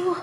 Aduh.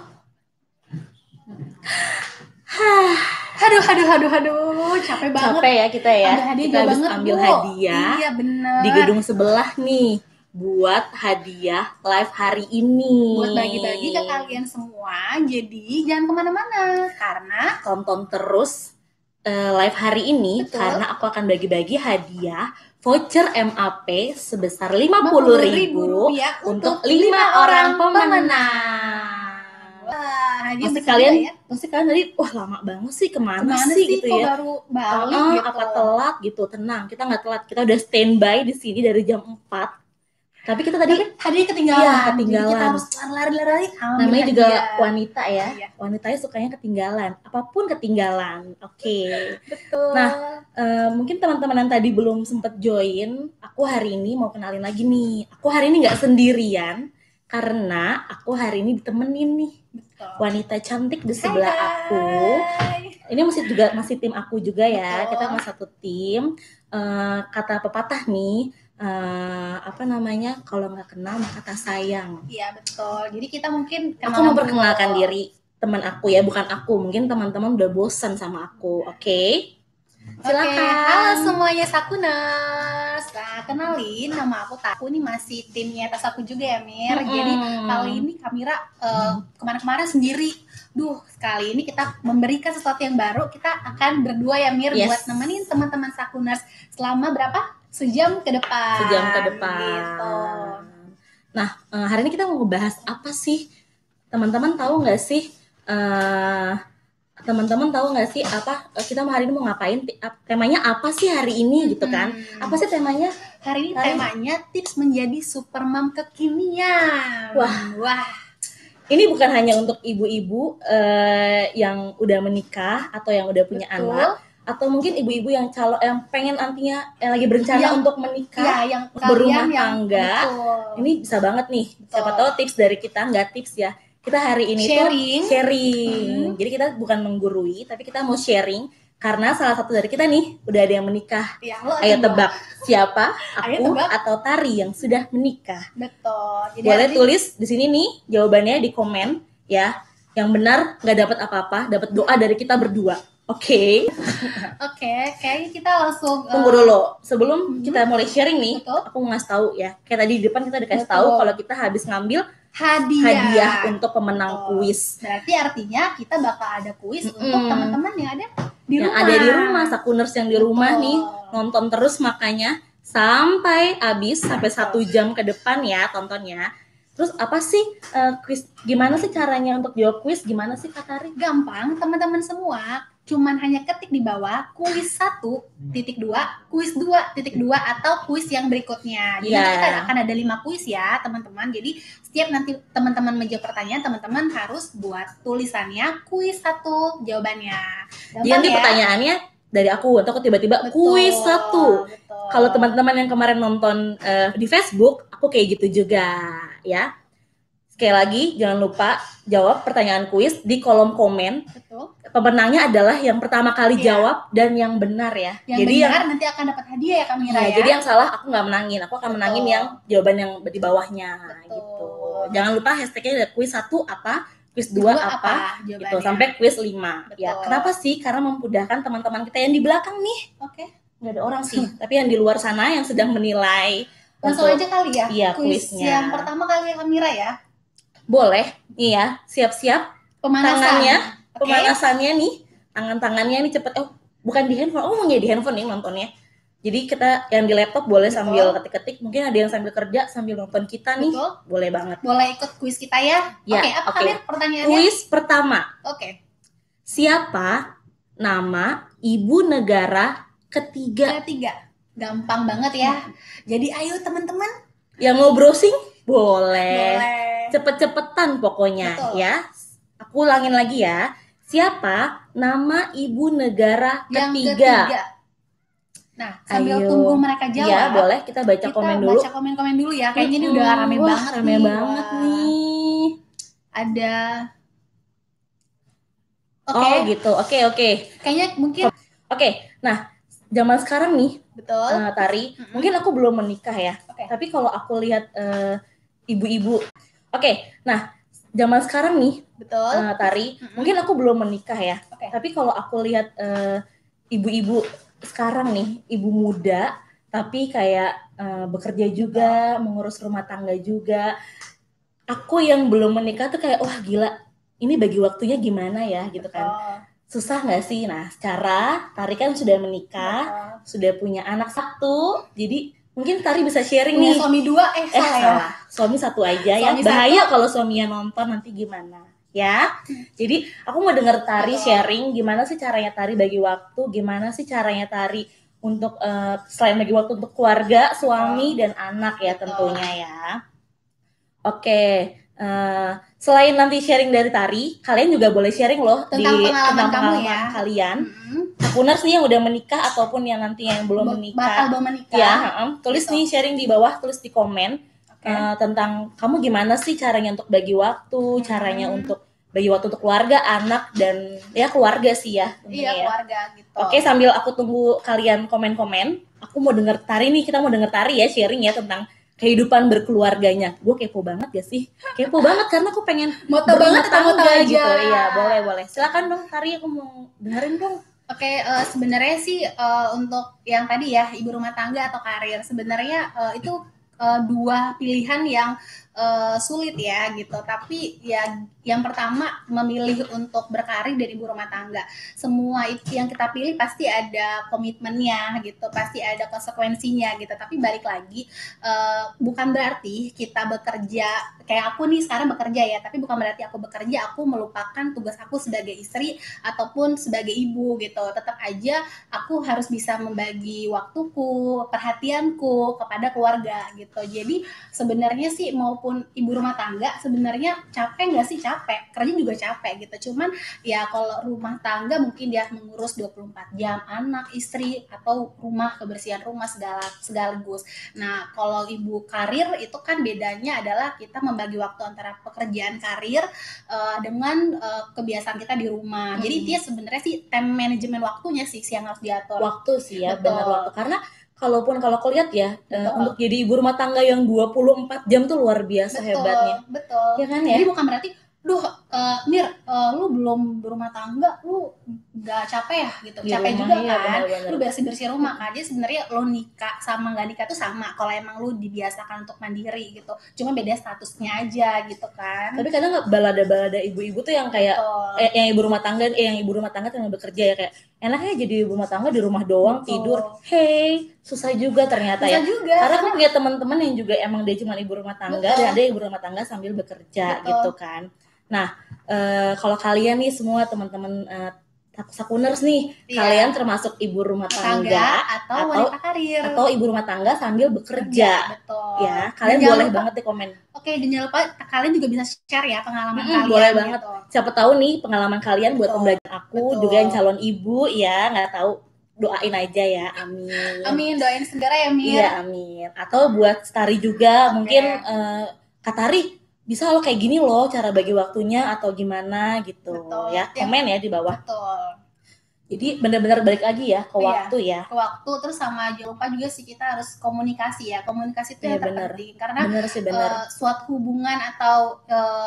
Aduh, capek banget. Capek ya kita ya. Ambil hadiah Kita jauh habis banget, ambil Bu. hadiah Iya, bener. di gedung sebelah nih buat hadiah live hari ini. Buat bagi-bagi ke kalian semua. Jadi jangan kemana-mana karena tonton terus live hari ini. Betul. Karena aku akan bagi-bagi hadiah voucher MAP sebesar Rp50.000 untuk 5 orang pemenang. Wah, hadiah Pasti besar kalian, ya. Pasti kalian tadi, wah lama banget sih, kemana sih gitu kok ya? baru balik gitu. Apa telat gitu? Tenang, kita nggak telat. Kita udah standby di sini dari jam 4. Tapi kita tadi hadiah ketinggalan. Iya, ketinggalan. Jadi kita harus lari-lari. Namanya juga hadiah. wanita ya. Iya. Wanitanya sukanya ketinggalan. Apapun ketinggalan. Oke. Betul. Nah, mungkin teman-teman yang tadi belum sempat join, aku hari ini mau kenalin lagi nih. Aku hari ini nggak sendirian karena aku hari ini ditemenin nih. Betul. Wanita cantik di sebelah aku. Ini masih tim aku juga ya. Betul. Kita masih satu tim. Kata pepatah nih, apa namanya, kalau nggak kenal maka tak sayang. Iya betul. Jadi kita mungkin aku mau perkenalkan diri teman aku ya, bukan aku. Mungkin teman-teman udah bosan sama aku. Oke? Silakan. Halo semuanya Sakuners. Nah, kenalin, nama aku Taku nih, masih timnya atas aku juga ya Mir. Jadi kali ini Kamira kemarin-kemarin sendiri. Kali ini kita memberikan sesuatu yang baru. Kita akan berdua ya Mir, buat nemenin teman-teman Sakuners selama berapa? Sejam ke depan. Gitu. Nah, hari ini kita mau ngebahas apa sih? Teman-teman tahu nggak sih? Teman-teman tahu nggak sih apa kita hari ini mau ngapain? Temanya apa sih hari ini gitu kan? Apa sih temanya? Hari ini temanya tips menjadi supermom kekinian. Wah. Ini bukan hanya untuk ibu-ibu yang udah menikah atau yang udah punya anak, atau mungkin ibu-ibu yang pengen nantinya yang lagi berencana untuk menikah, yang berumah tangga. Ini bisa banget nih. Siapa tahu tips dari kita, nggak tips ya. Kita hari ini sharing. Jadi kita bukan menggurui, tapi kita mau sharing karena salah satu dari kita nih udah ada yang menikah. Ayo tebak siapa? Aku atau Tari yang sudah menikah. Betul. Jadi boleh tulis di sini nih jawabannya di komen ya. Yang benar nggak dapat apa-apa, dapat doa dari kita berdua. Oke, kayaknya kita langsung tunggu dulu. Sebelum kita mulai sharing nih, aku mau ngasih tahu ya. Kayak tadi di depan kita dikasih tahu kalau kita habis ngambil hadiah untuk pemenang kuis. Berarti artinya kita bakal ada kuis untuk teman-teman yang ada di rumah. Yang ada di rumah, Sakuners yang di rumah nih, nonton terus makanya sampai habis, sampai 1 jam ke depan ya tontonnya. Terus apa sih kuis? Gimana sih caranya untuk jawab kuis? Gimana sih Kak Tari? Gampang, teman-teman semua. Cuman hanya ketik di bawah kuis 1.2, kuis 2.2 atau kuis yang berikutnya. Jadi kita akan ada 5 kuis ya teman-teman. Jadi setiap nanti teman-teman menjawab pertanyaan, teman-teman harus buat tulisannya kuis 1 jawabannya. Jadi nanti pertanyaannya dari aku, atau aku tiba-tiba kuis 1. Kalau teman-teman yang kemarin nonton di Facebook, aku kayak gitu juga ya. Sekali lagi, jangan lupa jawab pertanyaan kuis di kolom komen. Pemenangnya adalah yang pertama kali jawab dan yang benar ya. Jadi benar nanti akan dapat hadiah ya Kamira ya. Jadi yang salah aku nggak menangin, aku akan menangin yang jawaban yang di bawahnya gitu. Jangan lupa hashtagnya kuis 1 apa, kuis 2 apa gitu, sampai kuis 5 ya. Kenapa sih? Karena memudahkan teman-teman kita yang di belakang nih. Nggak ada orang sih, tapi yang di luar sana yang sedang menilai. Langsung aja kali ya. Iya, kuis yang pertama kali ya Kamira ya. Boleh, nih ya, siap-siap tangannya, pemanasannya nih, tangannya nih cepet. Bukan di handphone, mau di handphone nih nontonnya. Jadi kita yang di laptop boleh sambil ketik-ketik, mungkin ada yang sambil kerja sambil nonton kita nih, boleh banget. Boleh ikut kuis kita ya. Apa Kamir pertanyaannya? Kuis pertama. Siapa nama ibu negara ketiga? Gampang banget ya. Jadi ayo teman-teman yang mau browsing boleh. Cepet-cepetan pokoknya ya. Aku ulangin lagi ya. Siapa nama ibu negara ketiga? Nah, sambil tunggu mereka jawab. Ya, boleh kita baca komen dulu. Baca komen-komen dulu ya. Kayaknya ini udah rame banget nih. Rame banget nih. Ada gitu. Oke. Kayaknya mungkin Nah, zaman sekarang nih, Tari, mungkin aku belum menikah ya. Tapi kalau aku lihat ibu-ibu, nah zaman sekarang nih, Betul. Tari, mungkin aku belum menikah ya. Oke. Tapi kalau aku lihat ibu-ibu sekarang nih, ibu muda, tapi kayak bekerja juga, mengurus rumah tangga juga. Aku yang belum menikah tuh kayak, wah gila, ini bagi waktunya gimana ya gitu kan. Susah nggak sih? Nah, secara Tari kan sudah menikah, sudah punya anak satu, jadi mungkin Tari bisa sharing Punya nih. suami 2, salah ya. Suami 1 aja ya. Suami Bahaya 1. kalau suaminya nonton nanti gimana ya. Jadi aku mau denger Tari sharing gimana sih caranya Tari bagi waktu, gimana sih caranya Tari untuk selain bagi waktu untuk keluarga, suami dan anak ya tentunya ya. Oke, selain nanti sharing dari Tari, kalian juga boleh sharing loh Tentang pengalaman kamu pengalaman ya. kalian. Akuners nih yang udah menikah ataupun yang nantinya yang belum menikah. Bakal belum menikah. Ya, tulis nih sharing di bawah, tulis di komen tentang kamu gimana sih caranya untuk bagi waktu, caranya untuk bagi waktu untuk keluarga, anak dan ya keluarga sih ya. Iya, keluarga gitu. Oke, sambil aku tunggu kalian komen-komen, aku mau denger Tari nih, kita mau denger Tari ya sharing ya tentang kehidupan berkeluarganya. Gue kepo banget ya sih. Kepo banget karena aku pengen moto banget atau moto aja gitu. Iya, boleh. Silakan dong Tari, aku mau dengerin dong. Oke, sebenarnya sih untuk yang tadi ya, ibu rumah tangga atau karir, sebenarnya itu 2 pilihan yang sulit ya gitu. Tapi ya yang pertama memilih untuk berkarir dari ibu rumah tangga. Semua itu yang kita pilih pasti ada komitmennya gitu, pasti ada konsekuensinya gitu. Tapi balik lagi bukan berarti kita bekerja kayak aku nih sekarang bekerja ya, tapi bukan berarti aku bekerja aku melupakan tugas aku sebagai istri ataupun sebagai ibu gitu. Tetap aja aku harus bisa membagi waktuku, perhatianku kepada keluarga gitu. Jadi sebenarnya sih maupun ibu rumah tangga sebenarnya capek nggak sih? Capek, kerja juga capek gitu. Cuman ya kalau rumah tangga mungkin dia mengurus 24 jam anak, istri atau rumah, kebersihan rumah segaligus. Nah kalau ibu karir itu kan bedanya adalah kita membagi waktu antara pekerjaan karir dengan kebiasaan kita di rumah. Jadi dia sebenarnya sih time management waktunya sih yang harus diatur. Waktu sih ya, benar waktu. Karena kalau aku lihat ya, untuk jadi ibu rumah tangga yang 24 jam tuh luar biasa hebatnya. Betul. Ya kan ya? Jadi bukan berarti Mir, lu belum berumah tangga, lu gak capek ya gitu. Di capek rumah, juga iya, kan. bener-bener. Lu bersih-bersih rumah kan. Jadi sebenarnya lo nikah sama gak nikah tuh sama. Kalau emang lu dibiasakan untuk mandiri gitu. Cuma beda statusnya aja gitu kan. Tapi kadang balada-balada ibu-ibu tuh yang kayak yang ibu rumah tangga tuh yang bekerja ya kayak enaknya jadi ibu rumah tangga di rumah doang tidur. Hey, susah juga ternyata susah ya. Juga, karena aku punya teman-teman yang juga emang dia cuma ibu rumah tangga dan ada ibu rumah tangga sambil bekerja gitu kan. Nah, kalau kalian nih semua teman-teman Sakuners nih, kalian termasuk ibu rumah tangga atau wanita karir atau ibu rumah tangga sambil bekerja. Betul. Ya, kalian boleh banget di komen. Oke, dan jangan lupa kalian juga bisa share ya pengalaman kalian. Boleh banget. Siapa tahu nih pengalaman kalian buat pembelajaran aku juga yang calon ibu ya, nggak tahu, doain aja ya, amin. Amin, doain segera ya Mir. Iya, amin. Atau buat Tari juga, mungkin Kak Tari bisa lo kayak gini loh cara bagi waktunya atau gimana gitu. Betul. Ya, komen ya di bawah. Betul. Jadi benar-benar balik lagi ya ke waktu ya. Ke waktu, terus sama jangan lupa juga sih kita harus komunikasi ya. Komunikasi itu yang terpenting karena suatu hubungan atau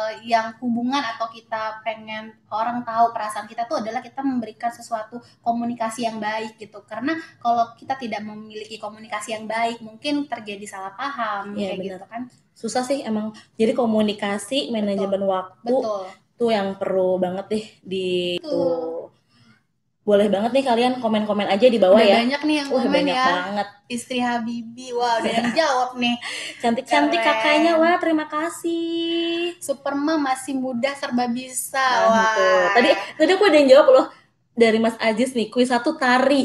hubungan atau kita pengen orang tahu perasaan kita tuh adalah kita memberikan sesuatu komunikasi yang baik gitu. Karena kalau kita tidak memiliki komunikasi yang baik mungkin terjadi salah paham kayak gitu kan. Susah sih emang. Jadi komunikasi, manajemen waktu tuh yang perlu banget deh di tuh. Boleh banget nih kalian komen-komen aja di bawah ya. Banyak nih yang komen banyak ya. Banget. Istri Habibi, wah udah yang jawab nih. Cantik-cantik kakaknya, wah terima kasih. Supermom masih muda serba bisa. Wah. Tadi aku ada yang jawab loh. Dari Mas Ajis nih, kuis 1 Tari.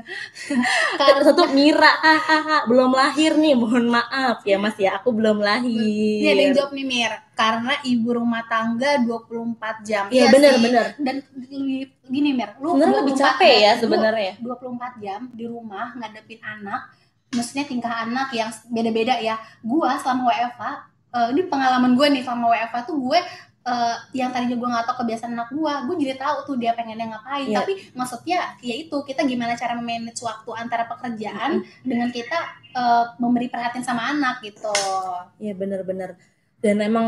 1 Mira, belum lahir nih, mohon maaf ya Mas ya, aku belum lahir. Ini ada yang jawab nih Mir, karena ibu rumah tangga 24 jam. Iya benar. Dan gini Mir, lu sebenarnya lebih capek ya sebenarnya. 24 jam di rumah ngadepin anak, maksudnya tingkah anak yang beda-beda ya. Gua selama WFA, ini pengalaman gue nih selama WFA tuh gue yang tadinya gue nggak tahu kebiasaan anak gue jadi tahu tuh dia pengennya ngapain. Tapi maksudnya ya itu kita gimana cara memanage waktu antara pekerjaan dengan kita memberi perhatian sama anak gitu. Iya benar-benar. Dan emang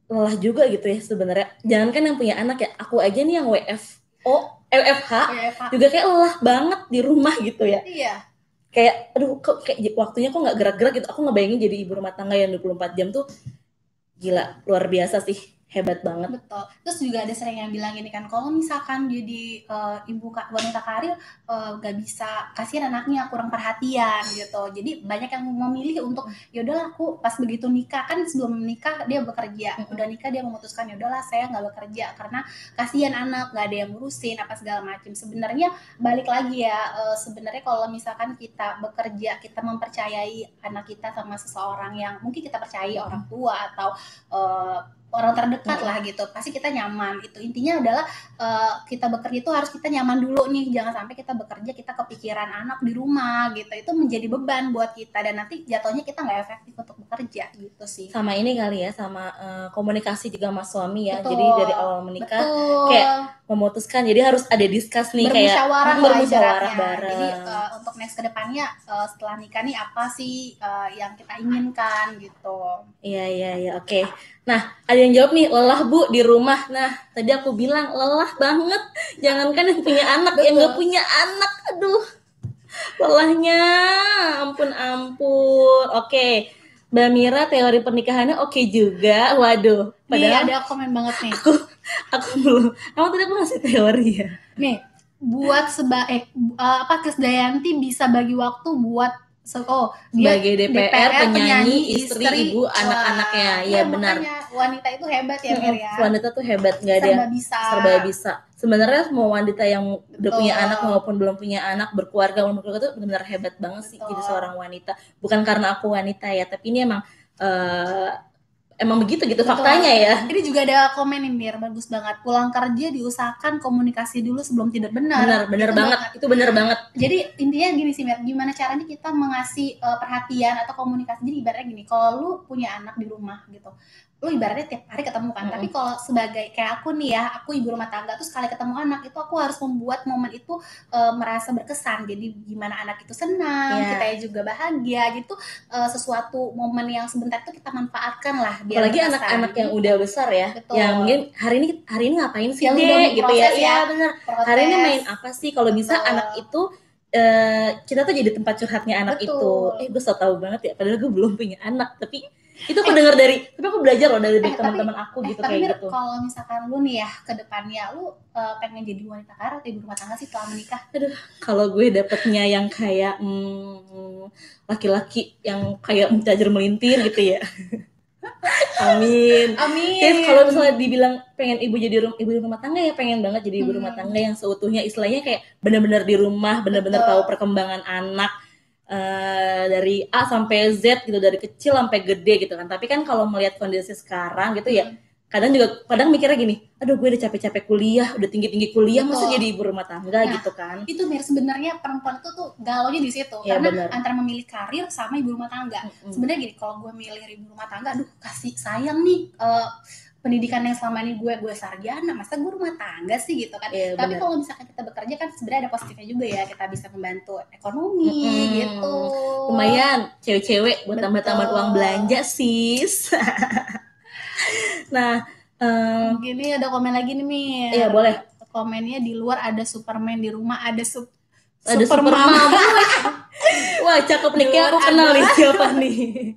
lelah juga gitu ya sebenarnya. Jangankan yang punya anak ya, aku aja nih yang WFH juga kayak lelah banget di rumah gitu ya. Iya. Kayak aduh kok kayak waktunya kok nggak gerak-gerak gitu. Aku ngebayangin jadi ibu rumah tangga yang 24 jam tuh gila, luar biasa sih, hebat banget. Betul. Terus juga ada sering yang bilang gini kan, kalau misalkan jadi ibu wanita karir gak bisa, kasihan anaknya kurang perhatian gitu. Jadi banyak yang memilih untuk yaudahlah aku pas begitu nikah, kan sebelum menikah dia bekerja, udah nikah dia memutuskan yaudahlah saya nggak bekerja karena kasihan anak, nggak ada yang ngurusin apa segala macam. Sebenarnya balik lagi ya, sebenarnya kalau misalkan kita bekerja, kita mempercayai anak kita sama seseorang yang mungkin kita percayai, orang tua atau orang terdekat lah gitu, pasti kita nyaman. Itu intinya adalah kita bekerja itu harus kita nyaman dulu nih, jangan sampai kita bekerja kita kepikiran anak di rumah gitu, itu menjadi beban buat kita dan nanti jatuhnya kita nggak efektif untuk bekerja gitu sih. Sama ini kali ya, sama komunikasi juga sama suami ya. Betul. Jadi dari awal menikah kayak memutuskan, jadi harus ada discuss nih, bermusyawarah bareng. Jadi untuk next kedepannya setelah nikah nih apa sih yang kita inginkan gitu. Iya, oke. Nah, ada yang jawab nih, lelah Bu di rumah. Nah, tadi aku bilang lelah banget. Jangankan yang punya anak, yang nggak punya anak, aduh, lelahnya, ampun. Oke, Mbak Mira teori pernikahannya oke juga. Waduh, padahal nih ada komen banget nih. Aku belum. Emang tadi aku ngasih teori ya. Nih, buat Krisdayanti bisa bagi waktu buat sebagai DPR, penyanyi, istri, ibu, anak-anaknya. Ya benar. Wanita itu hebat ya, Mir ya. Wanita tuh hebat, nggak ada serba bisa. Sebenarnya mau wanita yang udah punya anak maupun belum punya anak, berkeluarga tuh benar-benar hebat banget sih jadi seorang wanita. Bukan karena aku wanita ya, tapi ini emang begitu gitu faktanya ya. Ini juga ada komen nih Mir, bagus banget. Pulang kerja diusahakan komunikasi dulu sebelum tidur. Benar banget. Itu benar banget. Jadi intinya gini sih Mir, gimana caranya kita mengasih perhatian atau komunikasi. Jadi ibaratnya gini, kalau lu punya anak di rumah gitu, lu ibaratnya tiap hari ketemu kan. Tapi kalau sebagai kayak aku nih ya, aku ibu rumah tangga, terus sekali ketemu anak itu aku harus membuat momen itu merasa berkesan. Jadi gimana anak itu senang, kita juga bahagia gitu. Sesuatu momen yang sebentar itu kita manfaatkan lah. Apalagi anak-anak yang udah besar ya. Betul. Yang mungkin hari ini ngapain sih Dek gitu ya. Iya benar. Hari ini main apa sih? Kalau bisa anak itu kita tuh jadi tempat curhatnya anak itu. Gue so tau banget ya, padahal gue belum punya anak, tapi itu aku dengar tapi aku belajar loh dari teman-teman aku gitu kayak gitu. Kalau misalkan lu nih ya ke depannya lu pengen jadi wanita karir atau ibu rumah tangga sih setelah menikah? Aduh, kalau gue dapetnya yang kayak laki-laki yang kayak mencajar melintir gitu ya. Amin. Terus kalau misalnya dibilang pengen ibu rumah tangga ya pengen banget jadi ibu rumah tangga yang seutuhnya, istilahnya kayak benar-benar di rumah, benar-benar tahu perkembangan anak. Dari A sampai Z gitu, dari kecil sampai gede gitu kan. Tapi kan kalau melihat kondisi sekarang gitu ya, kadang mikirnya gini, aduh gue udah capek-capek kuliah, udah tinggi-tinggi kuliah, masa jadi ibu rumah tangga gitu kan. Itu Mir, sebenarnya perempuan itu tuh galaunya di situ ya, karena antara memilih karir sama ibu rumah tangga. Sebenarnya gini, kalau gue milih ibu rumah tangga, aduh kasih sayang nih pendidikan yang selama ini gue sarjana, masa gue rumah tangga sih gitu kan. Tapi kalau misalkan kita bekerja kan sebenarnya ada positifnya juga ya, kita bisa membantu ekonomi gitu. Lumayan cewek-cewek buat tambah-tambah uang belanja sis. Nah gini ada komen lagi nih Mir. Iya boleh. Komennya di luar ada Superman, di rumah ada Superman. Wah cakep nih, kayak aku kenal nih siapa nih.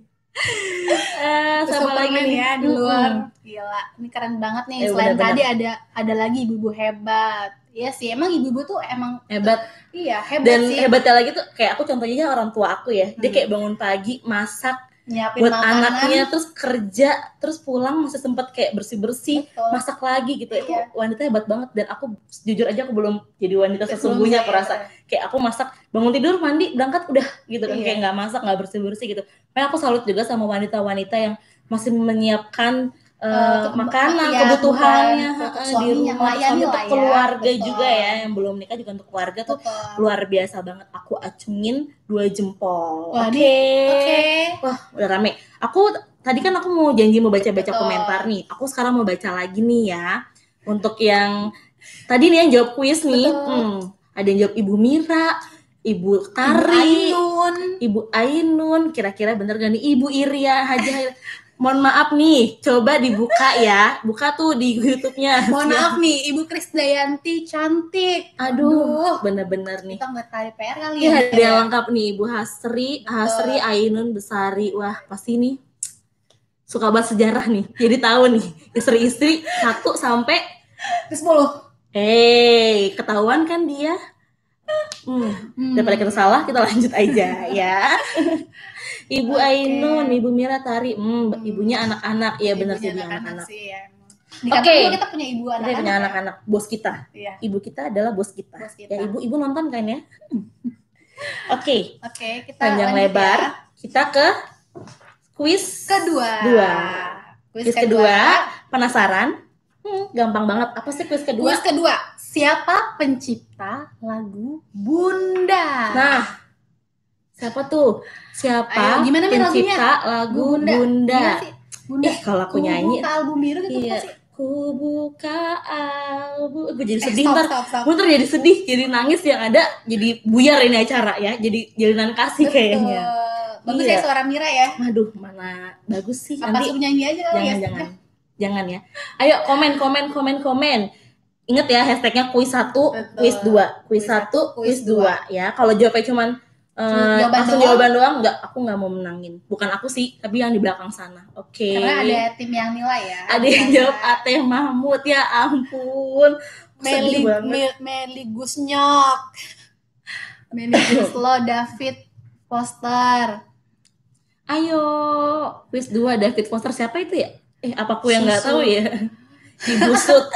Sama lagi nih ya di luar. Gila, ini keren banget nih. Selain tadi ada lagi ibu-ibu hebat. Iya sih, emang ibu-ibu tuh emang hebat. Iya, hebat dan sih. Dan hebatnya lagi tuh kayak aku contohnya orang tua aku ya. Dia kayak bangun pagi, masak, nyiapin buat makanan, anaknya, terus kerja, terus pulang masih sempat kayak bersih-bersih, masak lagi gitu. Itu wanita hebat banget. Dan aku jujur aja aku belum jadi wanita sesungguhnya, aku rasa. Kayak aku masak, bangun tidur, mandi, berangkat udah gitu kan. Kayak nggak masak, nggak bersih-bersih gitu. Makanya aku salut juga sama wanita-wanita yang masih menyiapkan makanan, kebutuhannya di rumah, untuk keluarga juga ya, yang belum nikah juga untuk keluarga tuh luar biasa banget. Aku acungin 2 jempol. Oke. Wah, udah rame. Tadi kan aku mau janji mau baca-baca komentar nih. Aku sekarang mau baca lagi nih ya. Untuk yang tadi nih yang jawab kuis nih. Ada yang jawab Ibu Mira, Ibu Tari, Ibu Ainun, kira-kira bener gak nih? Ibu Iria, Haja. Mohon maaf nih, coba dibuka ya. Buka tuh di YouTube-nya. Mohon maaf nih, Ibu Krisdayanti cantik. Aduh, bener-bener nih. Kita nggak tahu PR kali ya. ya. Dia lengkap nih, Ibu Hasri Ainun Besari. Wah, pasti nih suka banget sejarah nih. Jadi tahu nih, istri-istri 1 sampai 10. Ketahuan kan dia? Daripada kita salah, kita lanjut aja ya. Ibu Ainun, Ibu Mira Tari, ibunya anak-anak, ya benar sih dia anak-anak. Oke, kita punya ibu anak-anak. Kita punya anak-anak, bos kita. Iya. Ibu kita adalah bos kita. Ya ibu nonton kan ya? Oke, kita panjang lebar. Ya. Kita ke kuis kedua. Kuis kedua, penasaran? Gampang banget. Apa sih kuis kedua? Kuis kedua, siapa pencipta lagu Bunda? Nah, siapa tuh? Siapa pencipta lagu Bunda? Bunda. Kalau aku nyanyi buka album biru gitu iya. sih. Ku buka album. Gue jadi sedih Gue jadi sedih, jadi nangis yang ada jadi buyar ini acara ya. Jadi jalinan kasih kayaknya. Bagus ya suara Mira ya. Waduh, mana bagus sih. Apa nanti nyanyi aja kali ya. Jangan ya. Ayo komen. Ingat ya hashtagnya kuis 1, kuis 2. Kuis 1, kuis 2 ya. Kalau jawabnya cuman jawaban doang aku nggak mau menangin. Bukan aku sih, tapi yang di belakang sana. Oke. Karena ada tim yang nilai ya. Ada yang jawab Ateh Mahmud, ya ampun. Meli Gusnyok. Meli Guslo, David Foster. Ayo, kuis 2 David Foster siapa itu ya? Apa aku yang nggak tahu ya? Dibusut.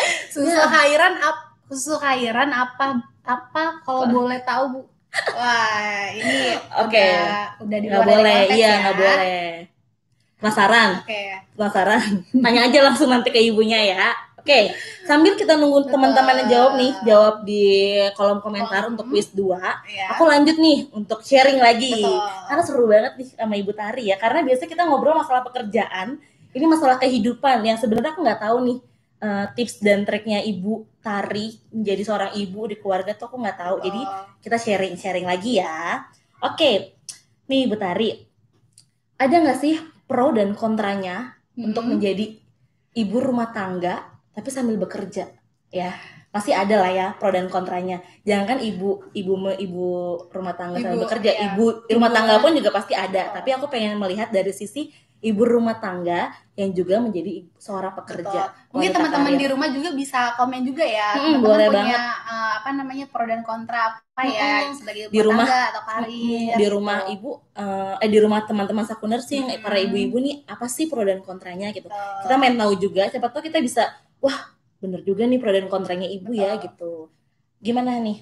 Susu Khairan apa kalau boleh tahu Bu? Wah, ini udah di luar boleh, nggak boleh. Penasaran? Penasaran? Tanya aja langsung nanti ke ibunya ya. Oke, sambil kita nunggu teman-teman yang jawab di kolom komentar untuk kuis 2. Aku lanjut nih untuk sharing lagi. Karena seru banget nih sama Ibu Tari ya. Karena biasanya kita ngobrol masalah pekerjaan, ini masalah kehidupan yang sebenarnya aku nggak tahu nih. Tips dan triknya Ibu Tari menjadi seorang ibu di keluarga tuh aku nggak tahu. Jadi kita sharing lagi ya. Oke, nih Ibu Tari, ada nggak sih pro dan kontranya untuk menjadi ibu rumah tangga tapi sambil bekerja? Ya pasti ada lah ya pro dan kontranya. Jangan kan ibu rumah tangga sambil bekerja, ibu rumah tangga pun juga pasti ada. Tapi aku pengen melihat dari sisi ibu rumah tangga yang juga menjadi seorang pekerja. Mungkin teman-teman di rumah juga bisa komen juga ya. Boleh punya banget. Pro dan kontra apa ya sebagai di rumah tangga atau karir. Di rumah ibu di rumah teman-teman Sakuners sih para ibu-ibu nih apa sih pro dan kontranya gitu. Kita main tahu juga, siapa tahu kita bisa wah bener juga nih pro dan kontranya ibu ya gitu. Gimana nih?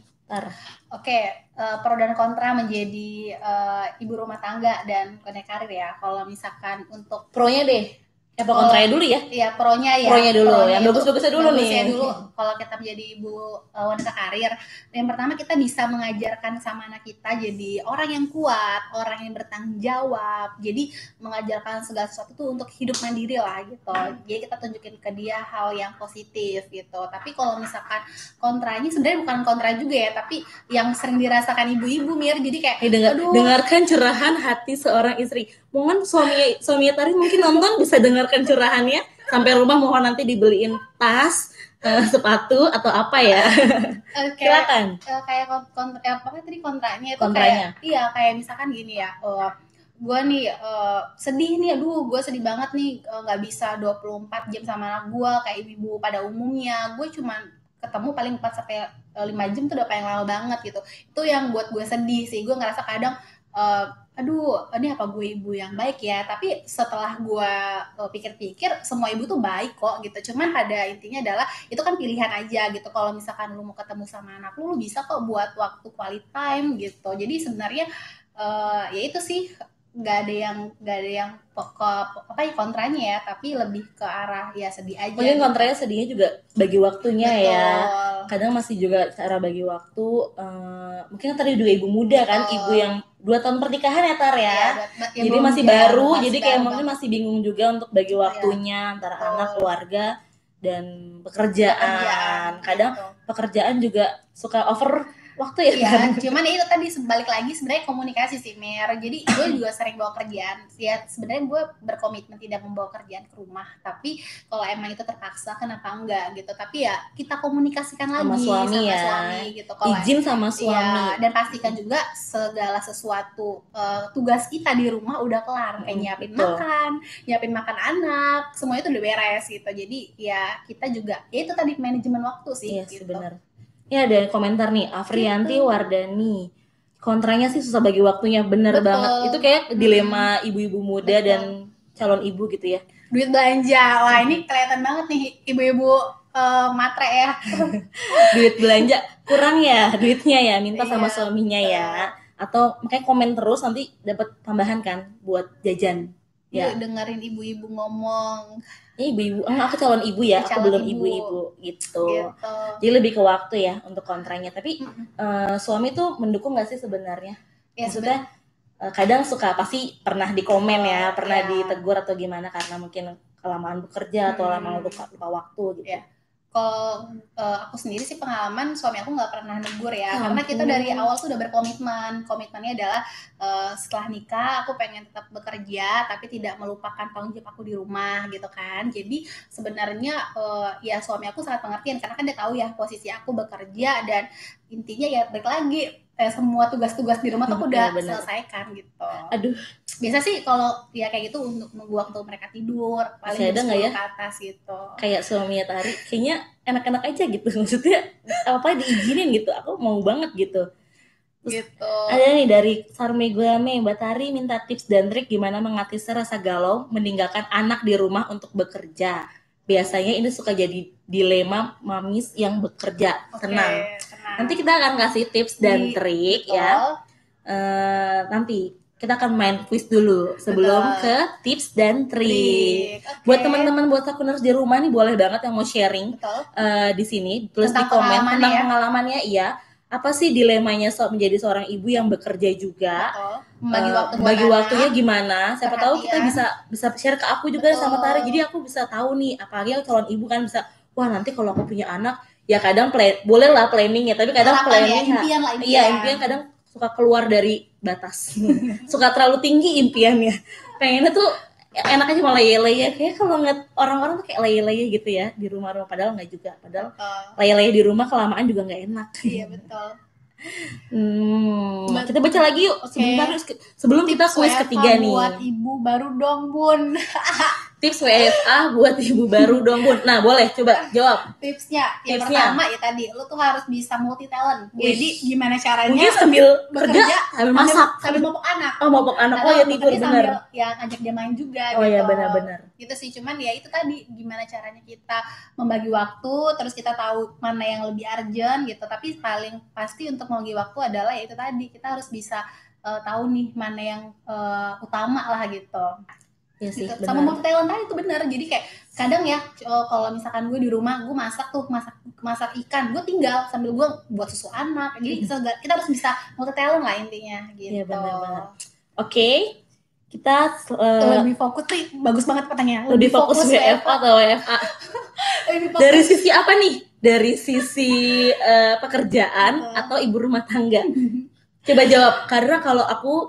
Pro dan kontra menjadi ibu rumah tangga dan karir ya. Kalau misalkan untuk pronya deh, apa kontranya dulu ya? Iya, pronya ya. Pronya dulu, yang bagus-bagusnya dulu nih. Kalau kita menjadi ibu wanita karir, yang pertama kita bisa mengajarkan sama anak kita jadi orang yang kuat, orang yang bertanggung jawab. Jadi mengajarkan segala sesuatu tuh untuk hidup mandiri lah gitu. Jadi kita tunjukin ke dia hal yang positif gitu. Tapi kalau misalkan kontranya sebenarnya bukan kontra juga ya, tapi yang sering dirasakan ibu-ibu Mir. Jadi kayak dengarkan curahan hati seorang istri. Mohon suami Tari mungkin nonton bisa dengarkan curahannya sampai rumah, mohon nanti dibeliin tas, sepatu atau apa ya. Silakan. Kayak kontranya itu kayak misalkan gini ya. Gue nih sedih nih, gue sedih banget nih nggak bisa 24 jam sama anak gue kayak ibu-ibu pada umumnya. Gue cuman ketemu paling 4 sampai 5 jam tuh udah paling lama banget gitu. Itu yang buat gue sedih sih. Gue ngerasa kadang ini apa gue ibu yang baik ya, tapi setelah gue pikir-pikir semua ibu tuh baik kok gitu. Cuman pada intinya adalah itu kan pilihan aja gitu. Kalau misalkan lu mau ketemu sama anak lu bisa kok buat waktu quality time gitu. Jadi sebenarnya ya itu sih nggak ada yang kontranya ya, tapi lebih ke arah ya sedih aja. Mungkin kontranya sedihnya juga bagi waktunya. Betul. Ya kadang masih juga cara bagi waktu. Mungkin tadi juga ibu muda kan, ibu yang 2 tahun pernikahan ya Tar ya, jadi masih baru, jadi kayak mungkin masih bingung juga untuk bagi waktunya antara anak, keluarga dan pekerjaan. Kadang pekerjaan juga suka waktu ya. Iya, cuman ya itu tadi balik lagi sebenarnya komunikasi sih Mir. Jadi gue juga sering bawa kerjaan. Ya sebenarnya gue berkomitmen tidak membawa kerjaan ke rumah. Tapi kalau emang itu terpaksa kenapa enggak gitu. Tapi ya kita komunikasikan Sama lagi suami sama ya. suami gitu. Kalau Izin sama ya, suami. dan pastikan juga segala sesuatu tugas kita di rumah udah kelar. Kayak nyiapin makan anak, semua itu udah beres gitu. Jadi ya kita juga ya itu tadi manajemen waktu sih. Iya gitu. benar. Ya ada komentar nih, Afrianti Wardani. Kontranya sih susah bagi waktunya, bener banget. Itu kayak dilema ibu-ibu muda dan calon ibu gitu ya. Duit belanja, wah ini kelihatan banget nih ibu-ibu matre ya. Duit belanja kurang ya duitnya ya, minta sama suaminya ya. Atau makanya komen terus nanti dapat tambahan kan buat jajan. Ya dengerin ibu-ibu ngomong. Ibu-ibu, aku calon ibu ya, aku belum ibu-ibu gitu. Jadi lebih ke waktu ya untuk kontranya. Tapi suami tuh mendukung nggak sih sebenarnya? Ya, maksudnya kadang suka pasti pernah di komen ya, pernah ditegur atau gimana karena mungkin kelamaan bekerja atau lama lupa waktu gitu. Ya. Kalau aku sendiri sih pengalaman suami aku nggak pernah negur ya, karena kita dari awal tuh udah berkomitmen. Komitmennya adalah setelah nikah aku pengen tetap bekerja tapi tidak melupakan tanggung jawab aku di rumah gitu kan. Jadi sebenarnya ya suami aku sangat pengertian karena kan dia tahu ya posisi aku bekerja dan intinya ya balik lagi semua tugas-tugas di rumah tuh aku udah selesaikan gitu. Aduh, biasa sih kalau ya kayak gitu untuk nunggu waktu mereka tidur paling ada nggak ya ke atas gitu. Kayak suaminya Tari kayaknya enak-enak aja gitu, maksudnya apa diizinin gitu, aku mau banget gitu. Terus gitu. Ada nih dari Sarmegame, Mbak Tari minta tips dan trik gimana mengatasi rasa galau meninggalkan anak di rumah untuk bekerja. Biasanya ini suka jadi dilema mamis yang bekerja. Tenang. Nanti kita akan kasih tips dan trik ya. Nanti kita akan main quiz dulu sebelum ke tips dan trik. Buat teman-teman, buat akuners di rumah nih boleh banget yang mau sharing di sini, tulis di komen tentang pengalamannya. Iya, apa sih dilemanya menjadi seorang ibu yang bekerja juga? Bagi waktunya gimana? Siapa tahu kita bisa share ke aku juga sama Tari. Jadi aku bisa tahu nih, apalagi aku calon ibu kan bisa, wah nanti kalau aku punya anak, ya kadang boleh lah planning ya, tapi kadang planning impian kadang suka keluar dari batas. Suka terlalu tinggi impiannya. Pengennya tuh enak aja malah leye-leye. Kayak kalau ngeliat orang-orang tuh kayak leye-leye gitu ya di rumah-rumah, padahal nggak juga. Padahal leye-leye di rumah kelamaan juga nggak enak. Iya betul. Kita baca lagi yuk sebentar sebelum kita kuis ketiga nih. Buat ibu baru dong Bun. Tips WFA buat ibu baru dong Bun. Nah boleh coba jawab. Tipsnya yang pertama ya tadi lu tuh harus bisa multi talent. Jadi gimana caranya? Mungkin sambil bekerja sambil masak, sambil mopok anak. Mopok anak. Oh ya tidur benar. Ya ngajak dia main juga. Oh ya benar-benar. Gitu sih, cuman ya itu tadi gimana caranya kita membagi waktu, terus kita tahu mana yang lebih urgent gitu. Tapi paling pasti untuk membagi waktu adalah ya itu tadi kita harus bisa tahu nih mana yang utama lah gitu. Ya sih, gitu. Sama multi talent tadi itu benar. Jadi kayak kadang ya kalau misalkan gue di rumah gue masak ikan, gue tinggal sambil gue buat susu anak. Jadi kita harus bisa multi talent lah intinya gitu. Iya benar-benar. Oke. Kita lebih fokus nih, bagus banget pertanyaannya. Lebih fokus WFA atau WFA? Dari sisi apa nih? Dari sisi pekerjaan atau ibu rumah tangga? Coba jawab, karena kalau aku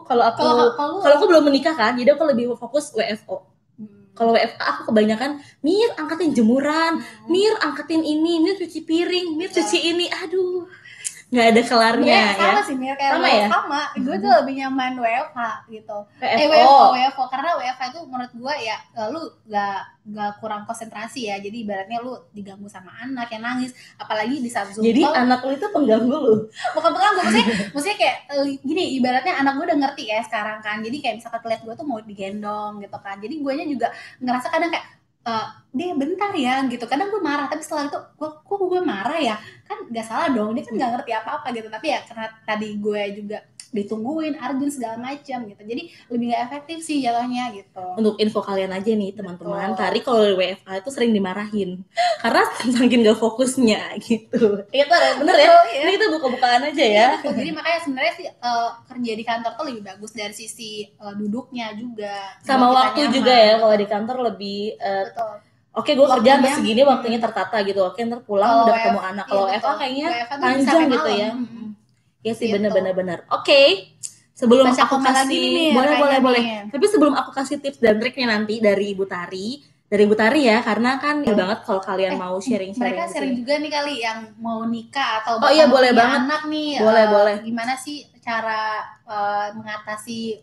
belum menikah kan, jadi aku lebih fokus WFO. Kalau WFA aku kebanyakan Mir angkatin jemuran, Mir angkatin ini, Mir cuci piring, Mir cuci ini, aduh nggak ada kelarnya ya. Sama sih Mir, kayak sama ya? Sama, gue tuh lebih nyaman WFH gitu. WFO karena WFH itu menurut gue ya lu gak kurang konsentrasi ya, jadi ibaratnya lu diganggu sama anak yang nangis, apalagi di saat Zoom. Jadi anak lu itu pengganggu lu? Bukan pengganggu, maksudnya kayak gini, ibaratnya anak gue udah ngerti ya sekarang kan, jadi kayak misalkan lihat gue tuh mau digendong gitu kan, jadi guenya juga ngerasa kadang kayak dia bentar ya gitu, kadang gue marah tapi setelah itu gue marah ya kan, gak salah dong, dia kan gak ngerti apa-apa gitu, tapi ya karena tadi gue juga ditungguin urgent segala macam gitu, jadi lebih gak efektif sih jalannya gitu. Untuk info kalian aja nih teman-teman, Tari kalau WFA itu sering dimarahin karena saking gak fokusnya gitu. Iya bener ya, ini kita buka-bukaan aja ya. Jadi makanya sebenarnya sih kerja di kantor tuh lebih bagus dari sisi duduknya juga, sama waktu juga ya. Kalau di kantor lebih oke, gue kerja sampai segini, waktunya tertata gitu. Oke, ntar pulang udah ketemu anak. Kalau WFA kayaknya panjang gitu ya. Iya sih, Gitu. benar. Oke. Sebelum Baca aku komen lagi kasih, nih, boleh. nih. Tapi sebelum aku kasih tips dan triknya nanti dari Ibu Tari ya, karena kan banget kalau kalian mau sharing-sharing. Mereka sharing juga nih kali yang mau nikah atau iya, boleh punya banget. anak nih. Boleh. Gimana sih cara mengatasi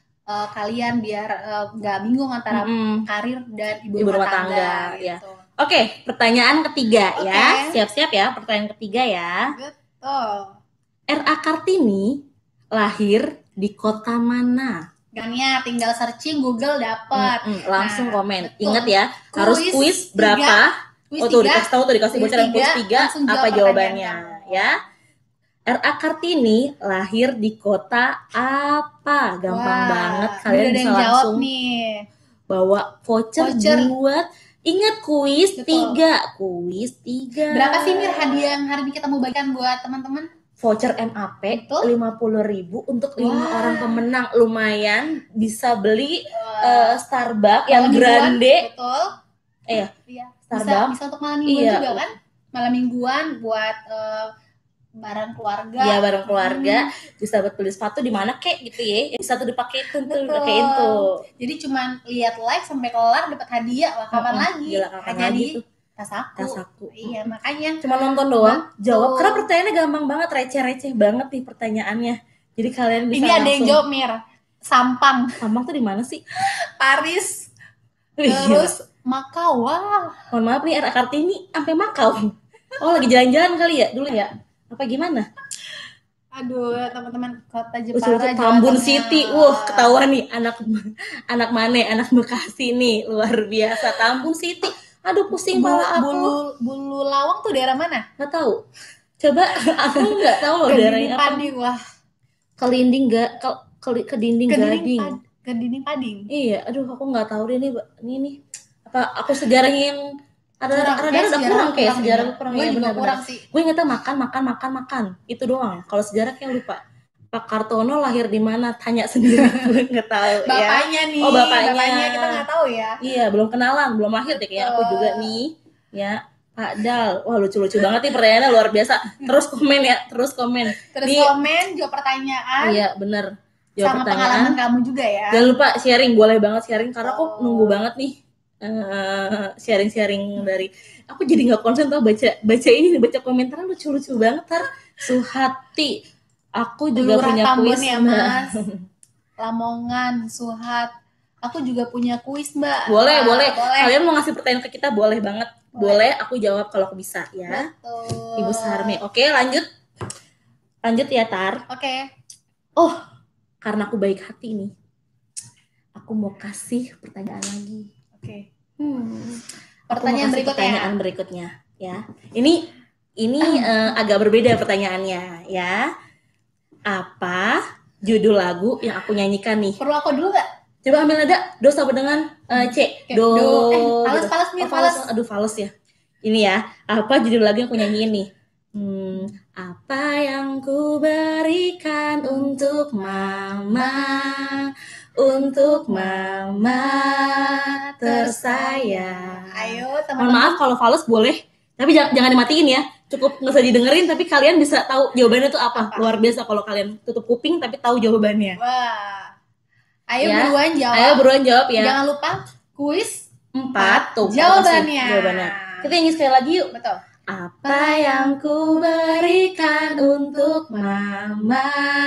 kalian biar nggak bingung antara karir dan ibu rumah tangga gitu. Ya. Oke, pertanyaan ketiga ya. Siap-siap ya, pertanyaan ketiga ya. Betul. R.A. Kartini lahir di kota mana? Gannya tinggal searching Google dapat. Langsung komen. Ingat ya, harus kuis berapa? Dikasih bocoran kuis 3 apa jawabannya ya. R.A. Kartini lahir di kota apa? Gampang banget, kalian bisa langsung nih. Bawa voucher buat ingat kuis 3. Berapa sih Mir hadiah yang hari ini kita mau bagikan buat teman-teman? Voucher MAP 50.000 untuk 5 orang pemenang. Lumayan bisa beli Starbucks yang grande. Betul. Iya. Starbucks. Bisa untuk malam mingguan juga kan? Malam mingguan buat bareng keluarga. Iya, bareng keluarga. Bisa buat beli sepatu di mana kek gitu ya. Bisa tuh dipakai tuh, pakein tuh. Jadi cuman lihat live sampai kelar dapat hadiah. Wah, kapan lagi? Hanya di tas aku. Iya, makanya cuma nonton doang, jawab. Karena pertanyaannya gampang banget, receh banget nih pertanyaannya. Jadi kalian bisa ini ada yang jawab Mir. Sampang tuh di mana sih? Paris. Terus Makau. Wah. Mohon maaf nih, R.A. Kartini sampai Makau. Oh, lagi jalan-jalan kali ya dulu ya? Apa gimana? Aduh, teman-teman, kota Jepara, Tambun City. Ketahuan nih anak mana? Anak Bekasi nih, luar biasa. Tambun City. Aduh, pusing kepala aku. Bulu Lawang tuh daerah mana? Nggak tahu. Coba aku nggak tahu loh daerahnya apa. Pading, wah. Kelinding nggak? Ke dinding gading. Ke dinding Pading. Iya, aduh aku nggak tahu deh ini. Apa aku sejarahnya yang ada kurang kayak sejarah kurang ya, benar-benar. Gue ingetnya makan. Itu doang. Kalau sejarah kayak lupa. Pak Kartono lahir di mana? Tanya sendiri, gue nggak tahu. Bapaknya ya. nih. Oh, bapaknya kita nggak tahu ya. Iya, belum kenalan, belum lahir deh kayak aku juga nih. Ya, Pak Dal. Wah, lucu banget nih pertanyaannya, luar biasa. Terus komen. Komen, jawab pertanyaan. Iya, bener. Jawab sama pertanyaan. Pengalaman kamu juga ya. Jangan lupa sharing, boleh banget sharing karena aku nunggu banget nih. Sharing dari aku jadi nggak konsen tau baca komentar lucu banget. Suhati, aku juga punya kuis ya, Mas. Lamongan, Suhat, aku juga punya kuis Mbak. Boleh. Kalian mau ngasih pertanyaan ke kita boleh banget. Boleh, aku jawab kalau aku bisa ya. Betul. Ibu Sarmi. Oke, lanjut ya Tar. Oke. Oh, karena aku baik hati nih, aku mau kasih pertanyaan lagi. Oke. Pertanyaan berikutnya ya. Ini agak berbeda pertanyaannya ya. Apa judul lagu yang aku nyanyikan nih? Perlu aku dulu nggak? Coba ambil nada do sama dengan C. Do. Fals. Aduh, fals ya. Ini ya. Apa judul lagu yang aku nyanyiin nih? Apa yang ku berikan untuk mama tersayang. Ayo teman-teman. Mohon maaf kalau fals boleh, tapi jangan dimatiin ya. Cukup nggak usah didengerin, tapi kalian bisa tahu jawabannya itu apa. Luar biasa kalau kalian tutup kuping tapi tahu jawabannya. Wah. Ayo buruan jawab ya. Jangan lupa kuis 4 tuh jawabannya. Kita nyanyi sekali lagi yuk. Betul. Apa yang ku berikan untuk mama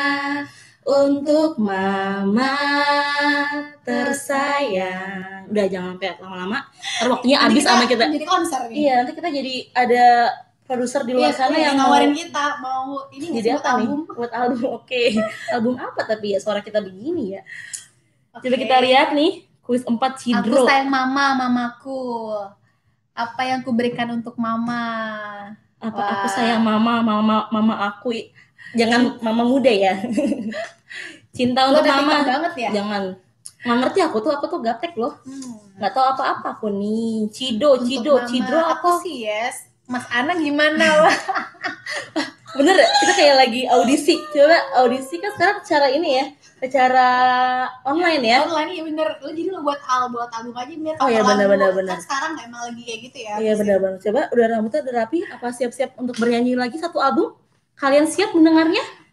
tersayang. Udah jangan sampai lama-lama. Waktunya habis sama kita. Jadi konser nih. Iya, nanti kita jadi ada produser di luar sana yang ngawarin kita mau ini jadi apa album? Buat album. Oke. Album apa tapi ya suara kita begini ya. Coba kita lihat nih, kuis 4 Cidro. Aku sayang mamaku. Apa yang ku berikan untuk mama? Aku sayang mama aku. Jangan mama muda ya. Cinta untuk mama. Banget ya? Jangan. Nggak ngerti aku tuh gaptek loh. Nggak tahu apa-apa aku nih. Cidro aku sih yes. Mas Ana gimana wah? Bener kita kayak lagi audisi. Coba audisi kan sekarang cara ini ya. Secara online ya. Online ya bener. Jadi lo buat album aja biar. Oh iya benar. Kan sekarang emang lagi kayak gitu ya. Iya benar. Coba udah rambutnya udah rapi. Apa siap-siap untuk bernyanyi lagi satu album? Kalian siap mendengarnya?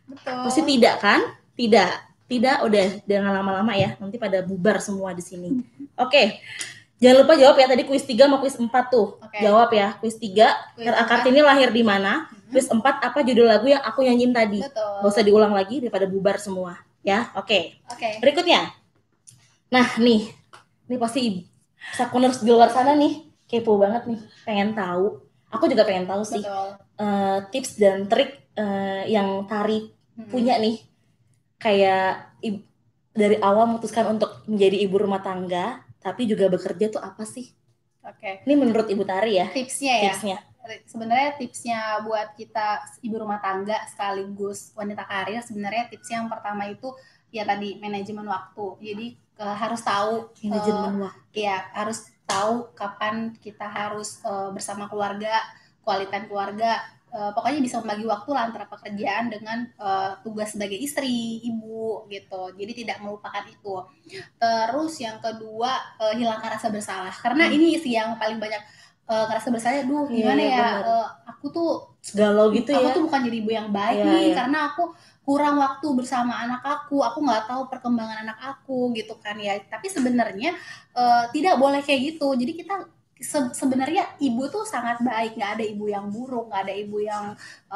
Betul. Pasti tidak kan? Tidak, udah jangan lama-lama ya. Nanti pada bubar semua di sini. Oke. Jangan lupa jawab ya, tadi kuis 3 sama kuis 4 tuh. Jawab ya, kuis 3, Kartini lahir di mana? Kuis 4, apa judul lagu yang aku nyanyiin tadi? Betul. Gak usah diulang lagi daripada bubar semua. Ya, oke. Berikutnya. Nah, nih pasti Sakuners di luar sana nih kepo banget nih, pengen tahu. Aku juga pengen tahu sih. Tips dan trik yang Tari punya nih, kayak dari awal memutuskan untuk menjadi ibu rumah tangga tapi juga bekerja tuh apa sih? Ini menurut Ibu Tari ya. Tipsnya. Sebenarnya tipsnya buat kita ibu rumah tangga sekaligus wanita karir, sebenarnya tips yang pertama itu ya tadi manajemen waktu. Jadi harus tahu manajemen waktu. Ya, harus tahu kapan kita harus bersama keluarga, kualitas keluarga. Pokoknya bisa membagi waktu lah antara pekerjaan dengan tugas sebagai istri, ibu gitu. Jadi tidak melupakan itu. Terus yang kedua, hilangkan rasa bersalah. Karena ini sih yang paling banyak ngerasa bersalah. Gimana ya? Aku tuh galau gitu ya. Aku tuh bukan jadi ibu yang baik nih karena aku kurang waktu bersama anak aku nggak tahu perkembangan anak aku gitu kan ya. Tapi sebenarnya tidak boleh kayak gitu. Jadi kita sebenarnya ibu tuh sangat baik, nggak ada ibu yang buruk, nggak ada ibu yang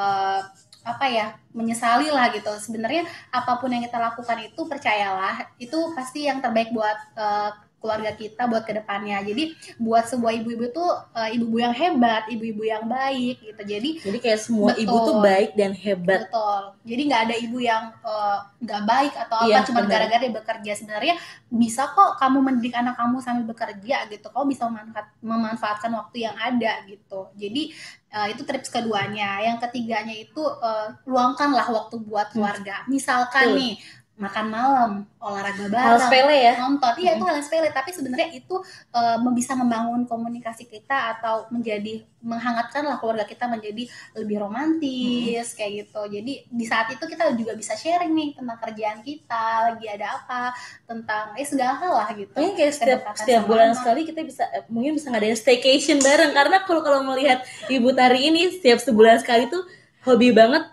menyesali lah gitu. Sebenarnya apapun yang kita lakukan itu percayalah itu pasti yang terbaik buat keluarga kita, buat kedepannya. Jadi buat sebuah ibu-ibu tuh ibu-ibu yang hebat, ibu-ibu yang baik gitu. Jadi kayak semua ibu tuh baik dan hebat. Betul. Jadi nggak ada ibu yang nggak baik atau apa cuma gara-gara dia bekerja. Sebenarnya bisa kok kamu mendidik anak kamu sambil bekerja gitu. Kamu bisa memanfaatkan waktu yang ada gitu. Jadi itu tips keduanya. Yang ketiganya itu luangkanlah waktu buat keluarga. Misalkan nih makan malam, olahraga bareng, hal sepele ya, nonton, iya itu hal sepele, tapi sebenarnya itu bisa membangun komunikasi kita atau menghangatkanlah keluarga kita menjadi lebih romantis kayak gitu. Jadi di saat itu kita juga bisa sharing nih tentang kerjaan kita, lagi ada apa, tentang segala hal lah gitu. Mungkin kayak setiap bulan sekali kita bisa mungkin bisa ngadain staycation bareng, karena kalau melihat Ibu Tari ini setiap sebulan sekali tuh hobi banget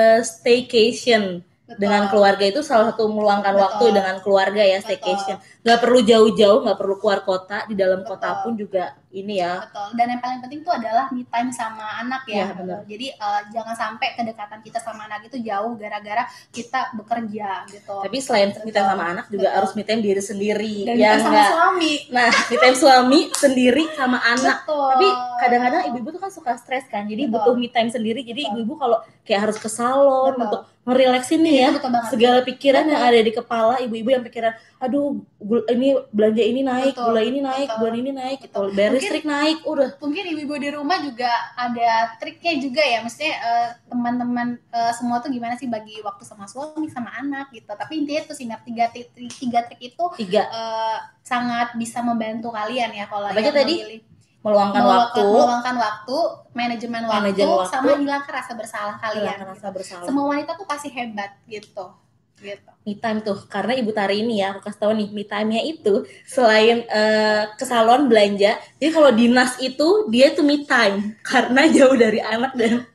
staycation. Betul. Dengan keluarga itu salah satu meluangkan waktu dengan keluarga ya, staycation. Nggak perlu jauh-jauh, nggak perlu keluar kota, di dalam kota pun juga ini ya. Betul. Dan yang paling penting itu adalah me time sama anak ya. Jadi jangan sampai kedekatan kita sama anak itu jauh gara-gara kita bekerja gitu. Tapi selain me time sama anak juga harus me time diri sendiri. Dan ya sama suami. Nah, me time suami sendiri sama anak. Tapi kadang-kadang ibu-ibu tuh kan suka stres kan. Jadi butuh me time sendiri. Jadi ibu-ibu kalau kayak harus ke salon untuk ngerileksin nih ya segala pikiran yang ada di kepala ibu-ibu, yang pikiran aduh ini belanja ini naik, gula ini naik, bulan ini naik, gitu, bayar listrik naik, udah. Mungkin ibu-ibu di rumah juga ada triknya juga ya, maksudnya teman-teman semua tuh gimana sih bagi waktu sama suami sama anak gitu. Tapi intinya tuh ingat tiga trik itu sangat bisa membantu kalian ya kalau yang memilih meluangkan waktu, manajemen waktu, sama hilangkan rasa bersalah kalian. Semua wanita tuh pasti hebat gitu. Me time tuh, karena Ibu Tari ini ya, aku kasih tahu nih, me time-nya itu selain ke salon belanja, jadi kalau dinas itu dia tuh me time karena jauh dari anak dan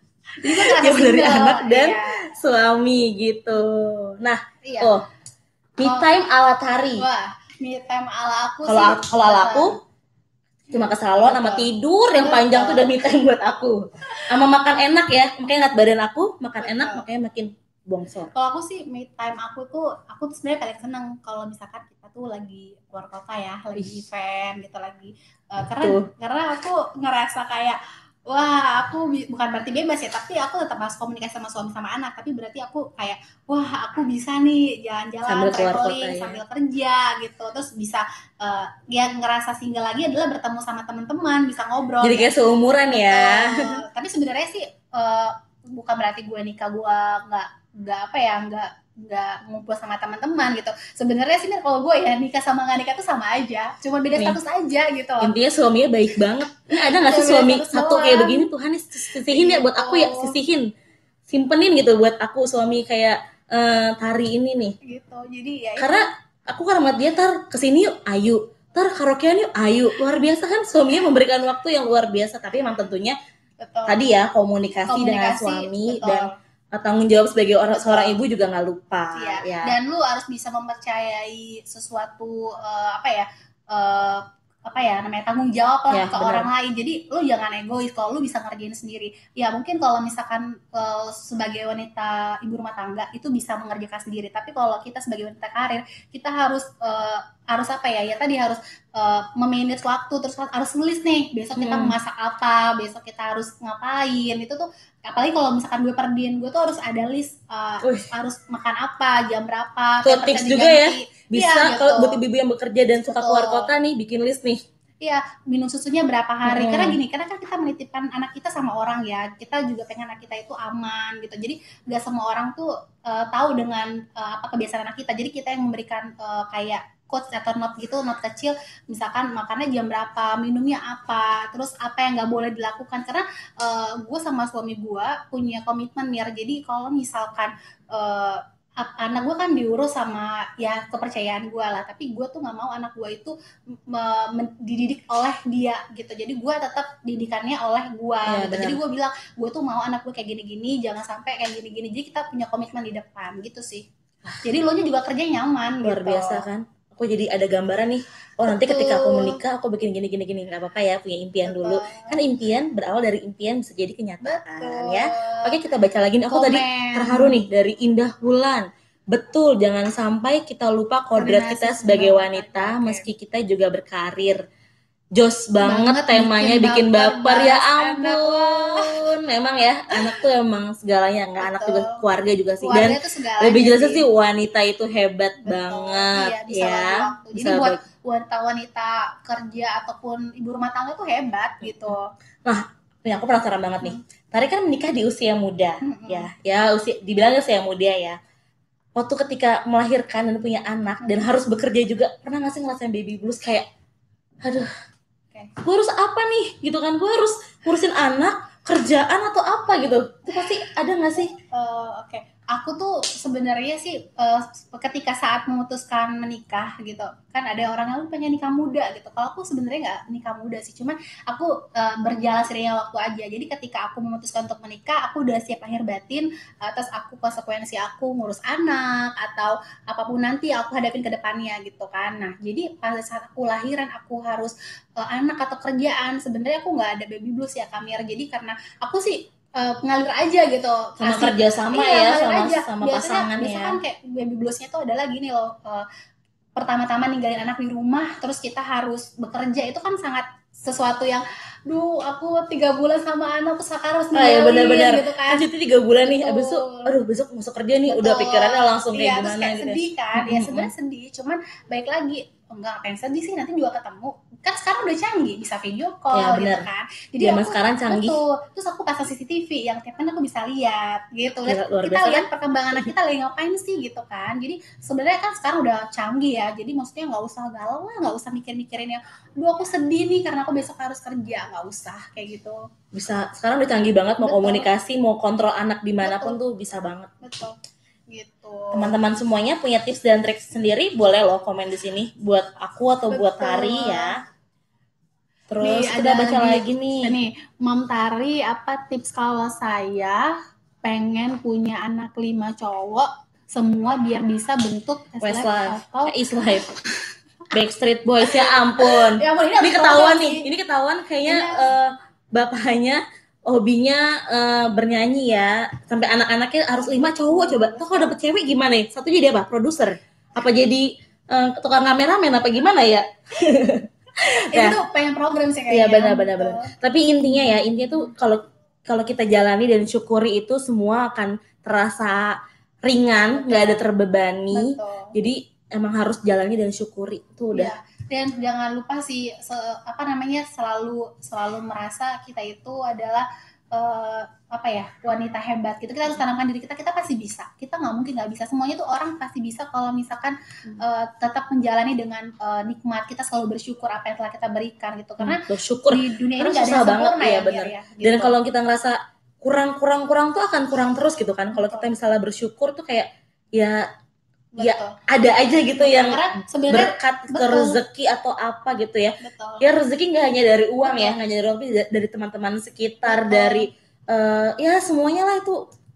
suami gitu. Nah, me time ala Tari. Wah, me time ala aku kalau ala aku cuma ke salon sama tidur yang panjang tuh udah me time buat aku. Sama makan enak ya, makanya ngeliat badan aku makan enak, makanya makin bongsor. Kalau aku sih me time aku sebenarnya paling seneng kalau misalkan kita tuh lagi keluar kota ya, lagi event gitu lagi. Karena aku ngerasa kayak wah, aku bukan berarti bebas ya, tapi aku tetap harus komunikasi sama suami sama anak, tapi berarti aku kayak wah, aku bisa nih jalan-jalan, traveling sambil kerja gitu. Terus bisa ya ngerasa single lagi adalah bertemu sama teman-teman, bisa ngobrol. Jadi kayak seumuran ya. Tapi sebenarnya sih bukan berarti gue nikah gue nggak ngumpul sama teman-teman gitu. Sebenarnya sih kalau gue ya nikah sama nggak nikah tuh sama aja, cuma beda status aja gitu. Intinya suaminya baik banget. Ini ada nggak sih suami satu kayak begini, Tuhan sisihin ya buat aku ya, sisihin, simpenin gitu buat aku suami kayak Tari ini nih. Gitu. Jadi ya. Karena aku kan sama dia kesini yuk, ayo. Karaokean yuk, ayo. Luar biasa kan suaminya memberikan waktu yang luar biasa. Tapi emang tentunya tadi ya komunikasi dengan suami dan tanggung jawab sebagai seorang ibu juga nggak lupa. Iya. Ya. Dan lu harus bisa mempercayai sesuatu namanya tanggung jawab lah ke bener. orang lain. Jadi lu jangan egois kalau lu bisa ngerjain sendiri. Ya mungkin kalau misalkan sebagai wanita ibu rumah tangga itu bisa mengerjakan sendiri. Tapi kalau kita sebagai wanita karir, kita harus apa ya? Ya tadi harus memanage waktu, terus harus nulis nih besok kita memasak apa, besok kita harus ngapain. Itu tuh apalagi kalau misalkan gue perdiin, gue tuh harus ada list harus makan apa, jam berapa, tuh tips juga ya bisa ya, gitu. Kalau buat ibu-ibu yang bekerja dan suka keluar kota nih, bikin list nih. Iya, minum susunya berapa hari. Karena kan kita menitipkan anak kita sama orang ya. Kita juga pengen anak kita itu aman gitu. Jadi gak semua orang tuh tahu dengan apa kebiasaan anak kita. Jadi kita yang memberikan kayak quotes atau note gitu, note kecil. Misalkan makannya jam berapa, minumnya apa, terus apa yang gak boleh dilakukan. Karena gue sama suami gue punya komitmen ya. Jadi kalau misalkan anak gue kan diurus sama ya kepercayaan gue lah, tapi gue tuh nggak mau anak gue itu dididik oleh dia gitu. Jadi gue tetap didikannya oleh gue gitu. Jadi gue bilang gue tuh mau anak gue kayak gini-gini, jangan sampai kayak gini-gini. Jadi kita punya komitmen di depan gitu sih. Jadi lo nya juga kerja nyaman. Luar gitu. Biasa kan. Aku jadi ada gambaran nih. Oh nanti ketika aku menikah aku bikin gini nggak apa-apa ya, punya impian dulu. Kan impian berawal dari impian bisa jadi kenyataan. Ya. Oke, kita baca lagi nih. Aku tadi terharu nih dari Indah Wulan. Betul, jangan sampai kita lupa kodrat kita sebagai wanita meski kita juga berkarir. Jos banget temanya, bikin baper ya ampun. Memang ya, anak tuh emang segalanya, nggak anak juga, keluarga juga sih. Dan lebih jelasnya sih wanita itu hebat banget. Iya, ya. Jadi buat wanita kerja ataupun ibu rumah tangga tuh hebat gitu. Nah, aku penasaran banget nih. Tari kan menikah di usia muda, ya usia, dibilang usia muda ya. Waktu ketika melahirkan dan punya anak dan harus bekerja juga, pernah nggak sih ngerasain baby blues kayak, aduh, gue harus apa nih gitu kan, gue harus ngurusin anak, kerjaan atau apa gitu, itu pasti ada nggak sih? Aku tuh sebenarnya sih ketika saat memutuskan menikah gitu kan, ada orang yang pengen nikah muda gitu. Kalau aku sebenarnya nggak nikah muda sih, cuman aku berjalan seiringnya waktu aja. Jadi ketika aku memutuskan untuk menikah, aku udah siap lahir batin atas aku konsekuensi aku ngurus anak atau apapun nanti aku hadapin ke depannya gitu kan. Nah jadi pada saat aku lahiran aku harus anak atau kerjaan, sebenarnya aku nggak ada baby blues ya Kamir. Jadi karena aku sih ngalir aja gitu, sama kerja sama sama pasangan biasanya kan kayak baby bluesnya tuh adalah gini loh, pertama-tama ninggalin anak di rumah terus kita harus bekerja, itu kan sangat sesuatu yang aku 3 bulan sama anak terus sekarang harus benar-benar gitu kan, cuti 3 bulan nih, abis itu besok masuk kerja nih. Udah pikirannya langsung kayak gimana kayak gitu. Sedih kan ya, sebenarnya sedih, cuman baik lagi enggak pengen sedih sih, nanti juga ketemu kan, sekarang udah canggih bisa video call gitu kan. Jadi zaman sekarang canggih. Terus aku pasang CCTV yang tiap aku bisa lihat gitu. Kita lihat perkembangan anak kita lagi ngapain sih gitu kan. Jadi sebenarnya kan sekarang udah canggih ya. Jadi maksudnya nggak usah galau lah, nggak usah mikir-mikirin yang aku sedih nih karena aku besok harus kerja, nggak usah kayak gitu. Bisa, sekarang udah canggih banget, mau komunikasi, mau kontrol anak dimanapun tuh bisa banget. Betul. Gitu. Teman-teman semuanya punya tips dan trik sendiri, boleh loh komen di sini buat aku atau buat Tari ya. Terus kita baca lagi nih. Ini Mam Tari, apa tips kalau saya pengen punya anak 5 cowok semua biar bisa bentuk Westlife atau Eastlife. Backstreet Boys ya ampun. Ini ketahuan nih. Ini ketahuan kayaknya bapaknya hobinya bernyanyi ya, sampai anak-anaknya harus 5 cowok. Coba tuh kalau dapet cewek gimana ya? Satu jadi apa? Produser? Apa jadi tukang kameramen apa gimana ya? Itu pengen program sih kayaknya. Iya benar. Tapi intinya tuh kalau kita jalani dan syukuri itu, semua akan terasa ringan, nggak ada terbebani. Jadi emang harus jalani dan syukuri itu udah. Dan jangan lupa sih selalu merasa kita itu adalah wanita hebat gitu. Kita harus tanamkan diri kita pasti bisa. Kita nggak bisa semuanya tuh, orang pasti bisa kalau misalkan tetap menjalani dengan nikmat. Kita selalu bersyukur apa yang telah kita berikan gitu, karena bersyukur di dunia ini nggak ada yang sempurna ya benar ya, gitu. Dan kalau kita ngerasa kurang tuh akan kurang terus gitu kan. Kalau kita misalnya bersyukur tuh kayak ya ada aja gitu yang berkat ke rezeki atau apa gitu ya. Ya rezeki nggak hanya dari uang ya, nggak hanya dari uang, tapi dari teman-teman sekitar, dari ya semuanya lah itu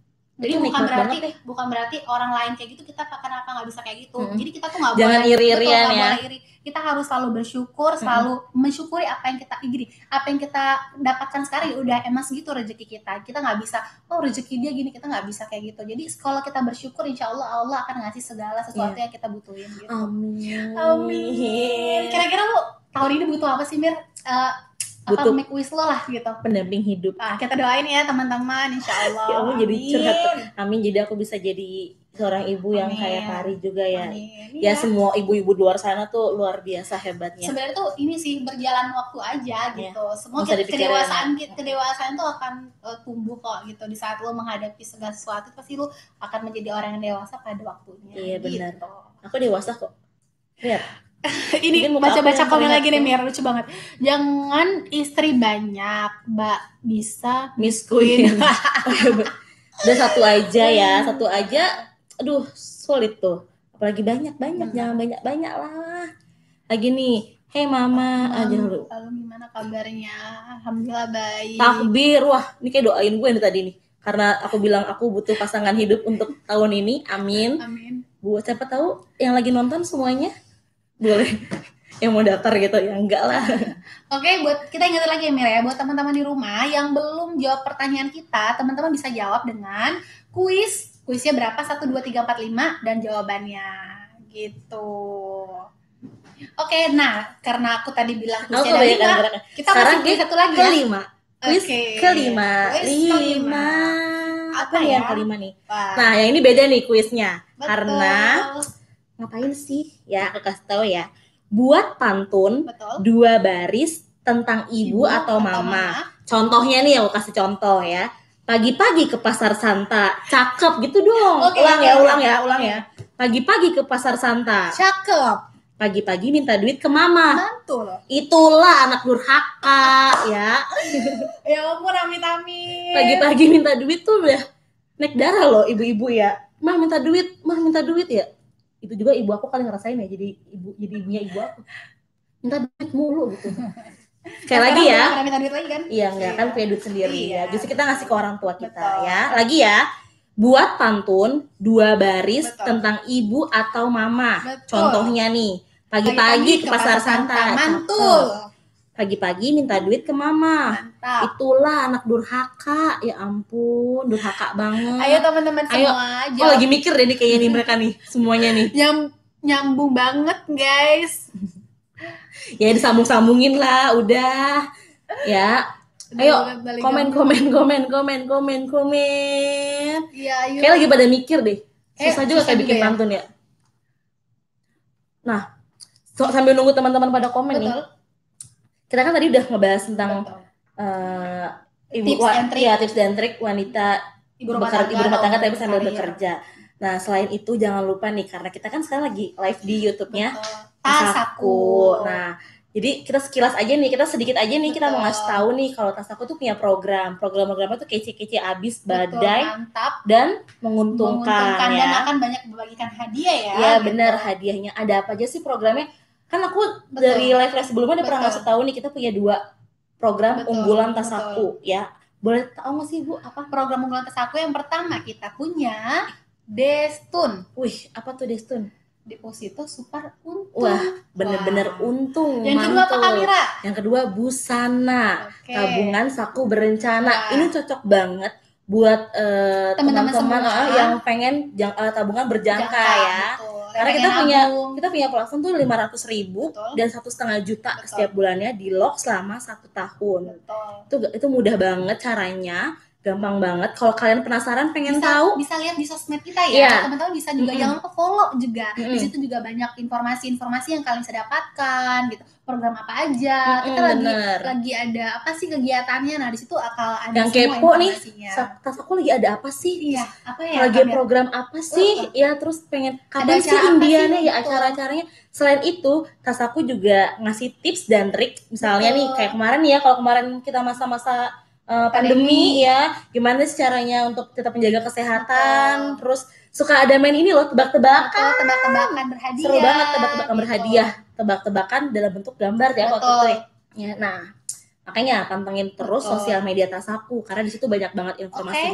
Jadi Itu bukan nikmat berarti banget deh. bukan berarti orang lain kayak gitu kita kenapa nggak bisa kayak gitu. Jadi kita tuh nggak Jangan boleh iri-irian betul, nggak ya. boleh iri. Kita harus selalu bersyukur, selalu mensyukuri apa yang kita gini, apa yang kita dapatkan sekarang ya udah emang segitu rezeki kita. Kita nggak bisa oh rezeki dia gini, kita nggak bisa kayak gitu. Jadi kalau kita bersyukur insya Allah Allah akan ngasih segala sesuatu yang kita butuhin gitu. Amin. Amin. Kira-kira lu tahun ini butuh apa sih Mir? Butuh make wish lo lah gitu. pendamping hidup. Nah, kita doain ya teman-teman insya Allah. Ya Allah jadi Amin. curhat. Amin, jadi aku bisa jadi seorang ibu yang kayak Tari juga ya. Amin. Ya semua ibu-ibu di luar sana tuh luar biasa hebatnya. Sebenarnya tuh ini sih berjalan waktu aja gitu. Semua Nggak usah dipikirin kedewasaan tuh akan tumbuh kok gitu. Di saat lo menghadapi segala sesuatu pasti lo akan menjadi orang yang dewasa pada waktunya. Iya gitu. benar. Aku dewasa kok. Lihat. Ini baca-baca komen lagi nih Mir, lucu banget. Jangan istri banyak, Mbak, bisa Miss Queen. Udah satu aja ya, satu aja. Aduh, sulit tuh. Apalagi banyak-banyak, jangan banyak-banyak lah. Lagi nih, hey mama aja lu. Lalu gimana kabarnya? Alhamdulillah baik. Takbir, wah, ini kayak doain gue nih tadi nih. Karena aku bilang aku butuh pasangan hidup untuk tahun ini, amin. Amin. Buat siapa tahu yang lagi nonton semuanya boleh yang mau daftar gitu ya enggak lah. Oke, buat kita ingat lagi ya Mir ya, buat teman-teman di rumah yang belum jawab pertanyaan kita, teman-teman bisa jawab dengan kuisnya berapa 1 2 3 4 5 dan jawabannya gitu. Oke, nah karena aku tadi bilang kuisnya ada 5, kita sekarang masih satu lagi kelima. Kuis Oke. kelima. Kelima. Apa ya? yang kelima nih? Wah. Nah, yang ini beda nih kuisnya. Betul. Karena ngapain sih? Ya, aku kasih tahu ya. Buat pantun Betul. 2 baris tentang ibu atau mama. Contohnya nih aku kasih contoh ya. Pagi-pagi ke pasar Santa. Cakep gitu dong. Ulang ya. Pagi-pagi ke pasar Santa. Cakep. Pagi-pagi minta duit ke mama. Mantul. Itulah anak durhaka ya. Ya ampun, amit-amit. Pagi-pagi minta duit tuh udah naik darah loh ibu-ibu ya. Mah minta duit ya. Itu juga ibu aku kali ngerasain ya, jadi ibunya ibu aku. Minta duit mulu gitu. Sekali lagi ya. Pernah minta duit lagi kan? Iya, enggak kan punya duit sendiri ya. Justru kita ngasih ke orang tua kita. Betul. Ya. Lagi ya. Buat pantun 2 baris tentang ibu atau mama. Betul. Contohnya nih, pagi-pagi ke pasar Santa. Mantul. Pagi-pagi minta duit ke mama. Mantap. Itulah anak durhaka. Ya ampun, durhaka banget. Ayo teman-teman semua. Oh, lagi mikir deh nih kayaknya nih mereka nih, semuanya nih. Nyambung banget, guys. Ya disambung-sambungin lah, udah. Ya. Ayo, komen. Iya, ayo. Kayak lagi pada mikir deh. Susah juga kayak bikin pantun ya. Nah, sambil nunggu teman-teman pada komen nih. Kita kan tadi udah ngebahas tentang tips dan trik wanita ibu rumah tangga tapi sambil bekerja. Nah, selain itu jangan lupa nih, karena kita kan sekarang lagi live di YouTube-nya Tasaku. Nah, jadi kita sekilas aja nih, kita sedikit aja nih, kita mau ngasih tahu nih kalau Tasaku tuh punya program-programnya tuh kece-kece abis, badai, mantap, dan menguntungkan ya. Dan akan banyak membagikan hadiah ya. Iya benar, hadiahnya ada apa aja sih programnya? Kan aku dari live sebelumnya udah pernah ngasih tahu nih, kita punya 2 program unggulan Tasaku ya. Boleh tahu nggak sih Bu apa program unggulan Tasaku? Yang pertama kita punya Destun. Wih, apa tuh Destun? Deposito super untung. Wah, bener-bener untung. Yang kedua apa Kamira? Yang kedua Busana. Tabungan Saku Berencana. Ini cocok banget buat teman-teman yang pengen tabungan berjangka ya. Betul. Karena kita punya pelaksanaan tuh 500.000 dan 1,5 juta setiap bulannya di lock selama 1 tahun. Itu mudah banget caranya. Gampang banget. Kalau kalian penasaran pengen tahu, bisa lihat di sosmed kita ya. Teman-teman bisa juga jangan lupa follow juga. Di situ juga banyak informasi-informasi yang kalian bisa dapatkan gitu. Program apa aja. Kita lagi ada apa sih kegiatannya. Nah, di situ akan ada yang semua kepo nih. Tasaku lagi ada apa sih? Iya, apa ya? Lagi program apa sih? Ya, terus pengen kapan sih Indianya ya acara-acaranya. Selain itu, Tasaku juga ngasih tips dan trik. Misalnya nih kayak kemarin ya, kalau kemarin kita masa-masa pandemi ya, gimana sih caranya untuk tetap menjaga kesehatan. Terus suka ada main ini loh, tebak-tebakan berhadiah. Seru banget tebak-tebakan berhadiah. Tebak-tebakan dalam bentuk gambar ya waktu itu ya. Nah, makanya pantengin terus sosial media Tasaku karena di situ banyak banget informasinya.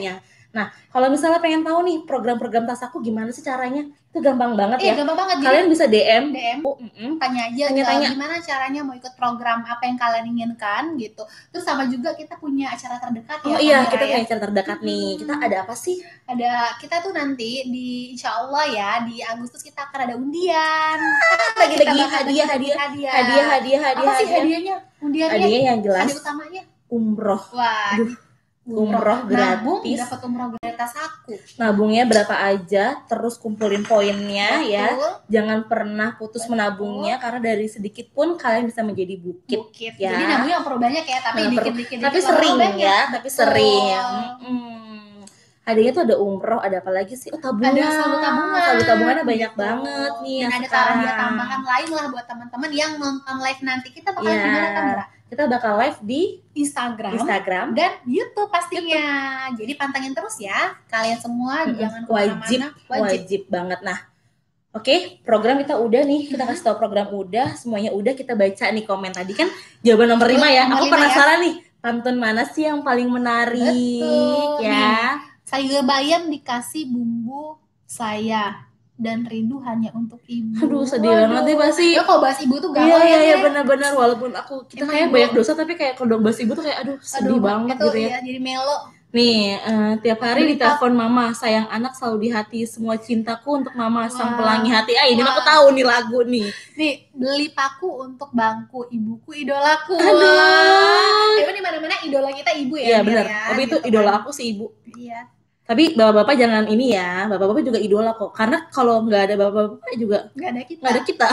Nah, kalau misalnya pengen tahu nih program-program tas aku gimana sih caranya, itu gampang banget ya. Gampang banget. Kalian bisa DM, tanya aja gimana caranya mau ikut program apa yang kalian inginkan gitu. Terus sama juga kita punya acara terdekat ya. Oh iya, kita punya acara terdekat nih. Kita ada apa sih? Kita tuh nanti di insya Allah ya di Agustus kita akan ada undian. Bagi-bagi hadiah. Apa sih hadiahnya? Undiannya? Hadiah yang jelas. Hadiah utamanya umroh. Wah. Umroh gratis. Nabung dapat umroh gratis aku. Nabungnya berapa aja, terus kumpulin poinnya. Betul. Ya. Jangan pernah putus menabungnya karena dari sedikit pun kalian bisa menjadi bukit. Ya. Jadi nabungnya perlu banyak ya, tapi dikit-dikit. Tapi sering ya, tapi sering. Hadiahnya tuh ada umroh, ada apa lagi sih? Oh, tabungan. Ada saldo tabungan. Saldo tabungannya banyak banget nih. Dan ada hadiah tambahan lain lah buat teman-teman yang nonton live nanti. Kita bakal gimana Kamera? Kita bakal live di Instagram dan YouTube pastinya. Jadi pantengin terus ya. Kalian semua jangan kemana-mana. Wajib banget. Nah, oke, program kita udah nih. Kita kasih tahu program udah, semuanya udah. Kita baca nih komen tadi kan jawaban nomor 5 ya. Aku penasaran nih, pantun mana sih yang paling menarik? Betul, ya. Sayur bayam dikasih bumbu saya dan rindu hanya untuk ibu. Aduh, sedih banget nih pasti. Ya kalau bahas ibu tuh galau ya. Iya benar-benar, walaupun kita kayak banyak dosa tapi kayak kalau bahas ibu tuh kayak sedih banget gitu ya. Jadi melo. Nih, tiap hari ditelepon mama, sayang anak selalu di hati, semua cintaku untuk mama sang pelangi hati. Ini aku tahu nih lagu nih. Nih, beli paku untuk bangku ibuku idolaku. Aduh. Emang di mana-mana idola kita ibu ya. Iya benar. Tapi itu idola aku sih ibu. Iya. Tapi bapak-bapak jangan ini ya, bapak-bapak juga idola kok. Karena kalau nggak ada bapak-bapak juga nggak ada kita.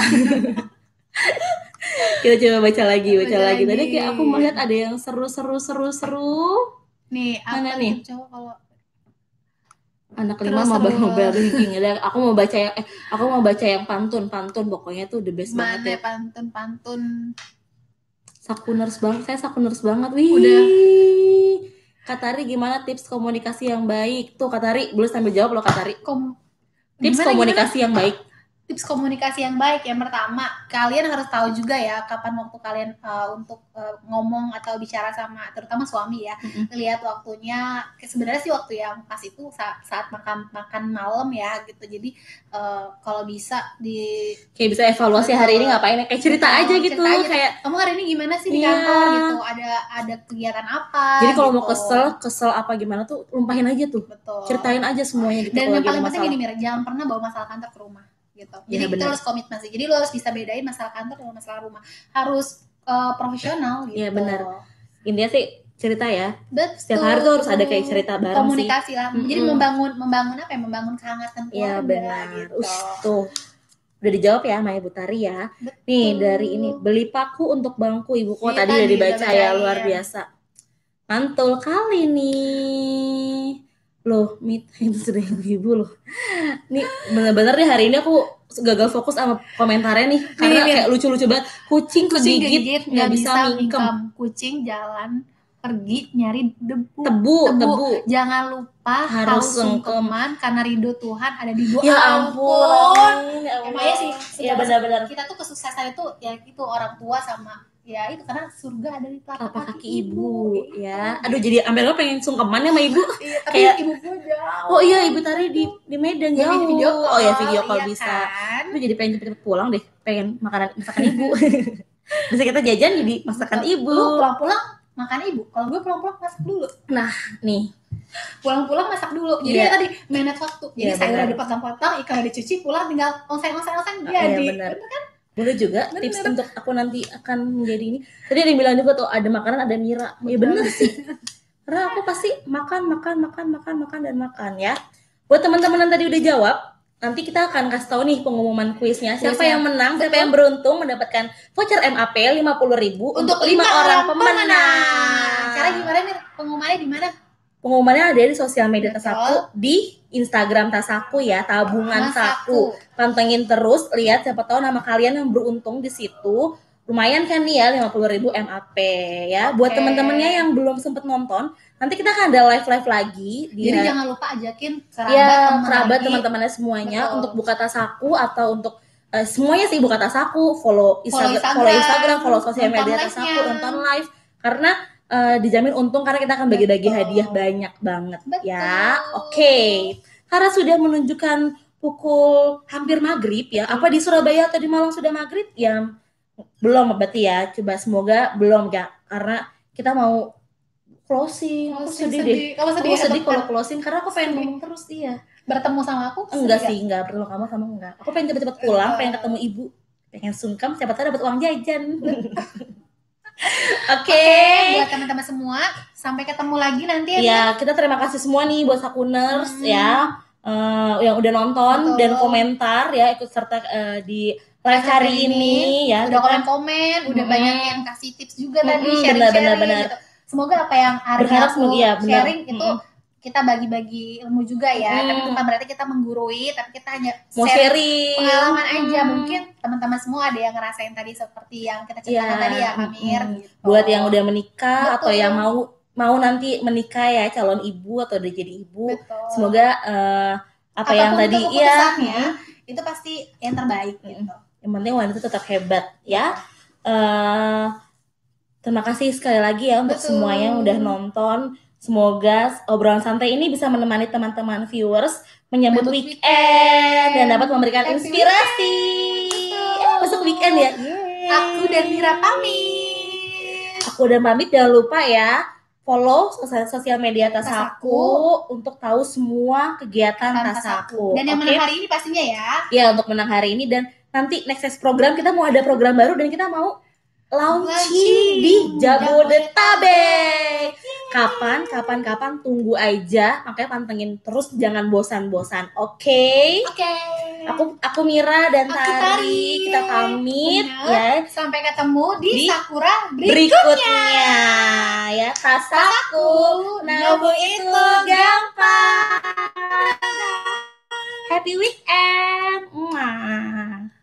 Kita coba baca lagi. Tadi kayak aku melihat ada yang seru. Nih, mana nih? Coba kalau anak 5 mobile ranking. Aku mau baca yang pantun pokoknya tuh the best banget ya. Pantun. Sakuners banget. Wih. Udah. Katari gimana tips komunikasi yang baik? Tuh Katari, boleh sambil jawab loh Katari. Tips komunikasi yang baik. Tips komunikasi yang baik yang pertama, kalian harus tahu juga ya kapan waktu kalian untuk ngomong atau bicara sama terutama suami ya. Lihat waktunya, sebenarnya sih waktu yang pas itu saat makan malam ya gitu. Jadi kalau bisa kayak bisa evaluasi hari ini ngapain, kayak cerita aja gitu. Kayak kamu hari ini gimana sih di kantor gitu, ada kegiatan apa. Jadi kalau mau kesel apa gimana tuh lumpahin aja tuh. Betul. Ceritain aja semuanya gitu. Dan yang paling penting gini Mira, jangan pernah bawa masalah kantor ke rumah gitu. Jadi kita harus komitmen sih. Jadi lo harus bisa bedain masalah kantor dengan masalah rumah. Harus profesional gitu. Iya benar. Intinya sih cerita ya. Betul. Setiap hari tuh harus ada kayak cerita bareng komunikasi sih. Lah. Jadi membangun apa ya? Membangun kehangatan keluarga. Iya benar. Gitu. Tuh. Udah dijawab ya sama Ibu Tari ya. Betul. Nih dari ini, beli paku untuk bangku ibuku tadi udah dibaca ya, luar biasa. Mantul kali nih. Loh, meet itu sudah ibu loh. Nih bener-bener deh hari ini aku gagal fokus sama komentarnya nih. Karena kayak lucu-lucu banget. Kucing kegigit nggak bisa mingkem. Kucing jalan pergi nyari debu. Tebu. Jangan lupa harus sungkeman karena ridho Tuhan ada di doa. Ya ampun. Emangnya sih. Ya benar-benar. Kita tuh kesuksesan itu ya itu orang tua sama ya itu karena surga ada di telapak kaki ibu ya. Aduh jadi ambil lo pengen sungkeman ya sama ibu. Iya, tapi kayak ibu gue jauh. Oh iya Ibu Tari di Medan jauh. Video call. Oh ya video call iya bisa. Kan? Aku jadi pengen cepet-cepet pulang deh. Pengen masakan ibu. Bisa kita jajan jadi masakan ibu. Lu pulang-pulang makan ibu. Kalau gue pulang-pulang masak dulu. Nah nih. Pulang-pulang masak dulu. Jadi tadi manage waktu. Jadi sayur udah dipotong-potong, ikan udah dicuci, pulang tinggal oseng-oseng jadi. Bener kan? Boleh juga tips untuk aku nanti akan menjadi ini. Tadi ada yang bilang juga tuh ada makanan ada Mira. Ya bener sih. Karena aku pasti makan ya. Buat teman-teman yang tadi udah jawab, nanti kita akan kasih tahu nih pengumuman kuisnya. Siapa yang menang, siapa yang beruntung mendapatkan voucher MAP 50.000 untuk 5 orang pemenang. Cara gimana nih? Pengumumannya di mana? Pengumumannya ada di sosial media Tasaku, di Instagram Tasaku ya, tabungan saku. Pantengin terus, lihat siapa tahu nama kalian yang beruntung di situ. Lumayan kan nih ya 50.000 MAP ya. Buat teman-temannya yang belum sempet nonton, nanti kita akan ada live lagi. Jadi jangan lupa ajakin kerabat teman-temannya semuanya untuk buka Tasaku atau untuk semuanya sih buka Tasaku, follow Instagram, follow sosial media Tasaku, nonton live. Karena dijamin untung karena kita akan bagi-bagi Betul. hadiah banyak banget Betul. ya. Oke. Karena sudah menunjukkan pukul hampir maghrib ya. Apa di Surabaya atau di Malang sudah maghrib? Ya belum berarti ya. Coba semoga belum ya. Karena kita mau closing. Aku sedih deh. Kamu Aku sedih kalau closing karena aku pengen ngomong terus iya. Bertemu sama aku? Enggak sih, enggak bertemu kamu enggak. Aku pengen cepet-cepet pulang, pengen ketemu ibu, pengen sungkem, siapa tahu dapat uang jajan. Oke, buat teman-teman semua, sampai ketemu lagi nanti ya. Ya, kita terima kasih semua nih buat Sakuners ya, yang udah nonton dan komentar ya, ikut serta di live hari ini ya. Udah komen, udah banyak yang kasih tips juga tadi, sharing-sharing gitu. Semoga apa yang Arya sharing itu kita bagi-bagi ilmu juga ya, tapi bukan berarti kita menggurui, tapi kita hanya mau sharing pengalaman aja. Mungkin teman-teman semua ada yang ngerasain tadi seperti yang kita ceritakan tadi ya, Kamir. Gitu. Buat yang udah menikah atau yang mau nanti menikah ya, calon ibu atau udah jadi ibu, semoga apa yang tadi ya itu pasti yang terbaik gitu. Yang penting wanita tetap hebat ya. Terima kasih sekali lagi ya untuk semua yang udah nonton. Semoga obrolan santai ini bisa menemani teman-teman viewers menyambut weekend dan dapat memberikan inspirasi. Masuk weekend ya. Aku dan Mira pamit. Aku dan pamit, jangan lupa ya follow sosial media Tasaku untuk tahu semua kegiatan Tasaku. Dan yang menang hari ini pastinya ya. Ya, untuk menang hari ini, dan nanti next program kita mau ada program baru dan kita mau launching di Jabodetabek. Kapan tunggu aja, makanya pantengin terus, jangan bosan-bosan. Oke. Aku Mira dan Tari, kita pamit ya. Sampai ketemu di Sakura berikutnya ya. Tasaku, nabung itu gampang. Happy weekend.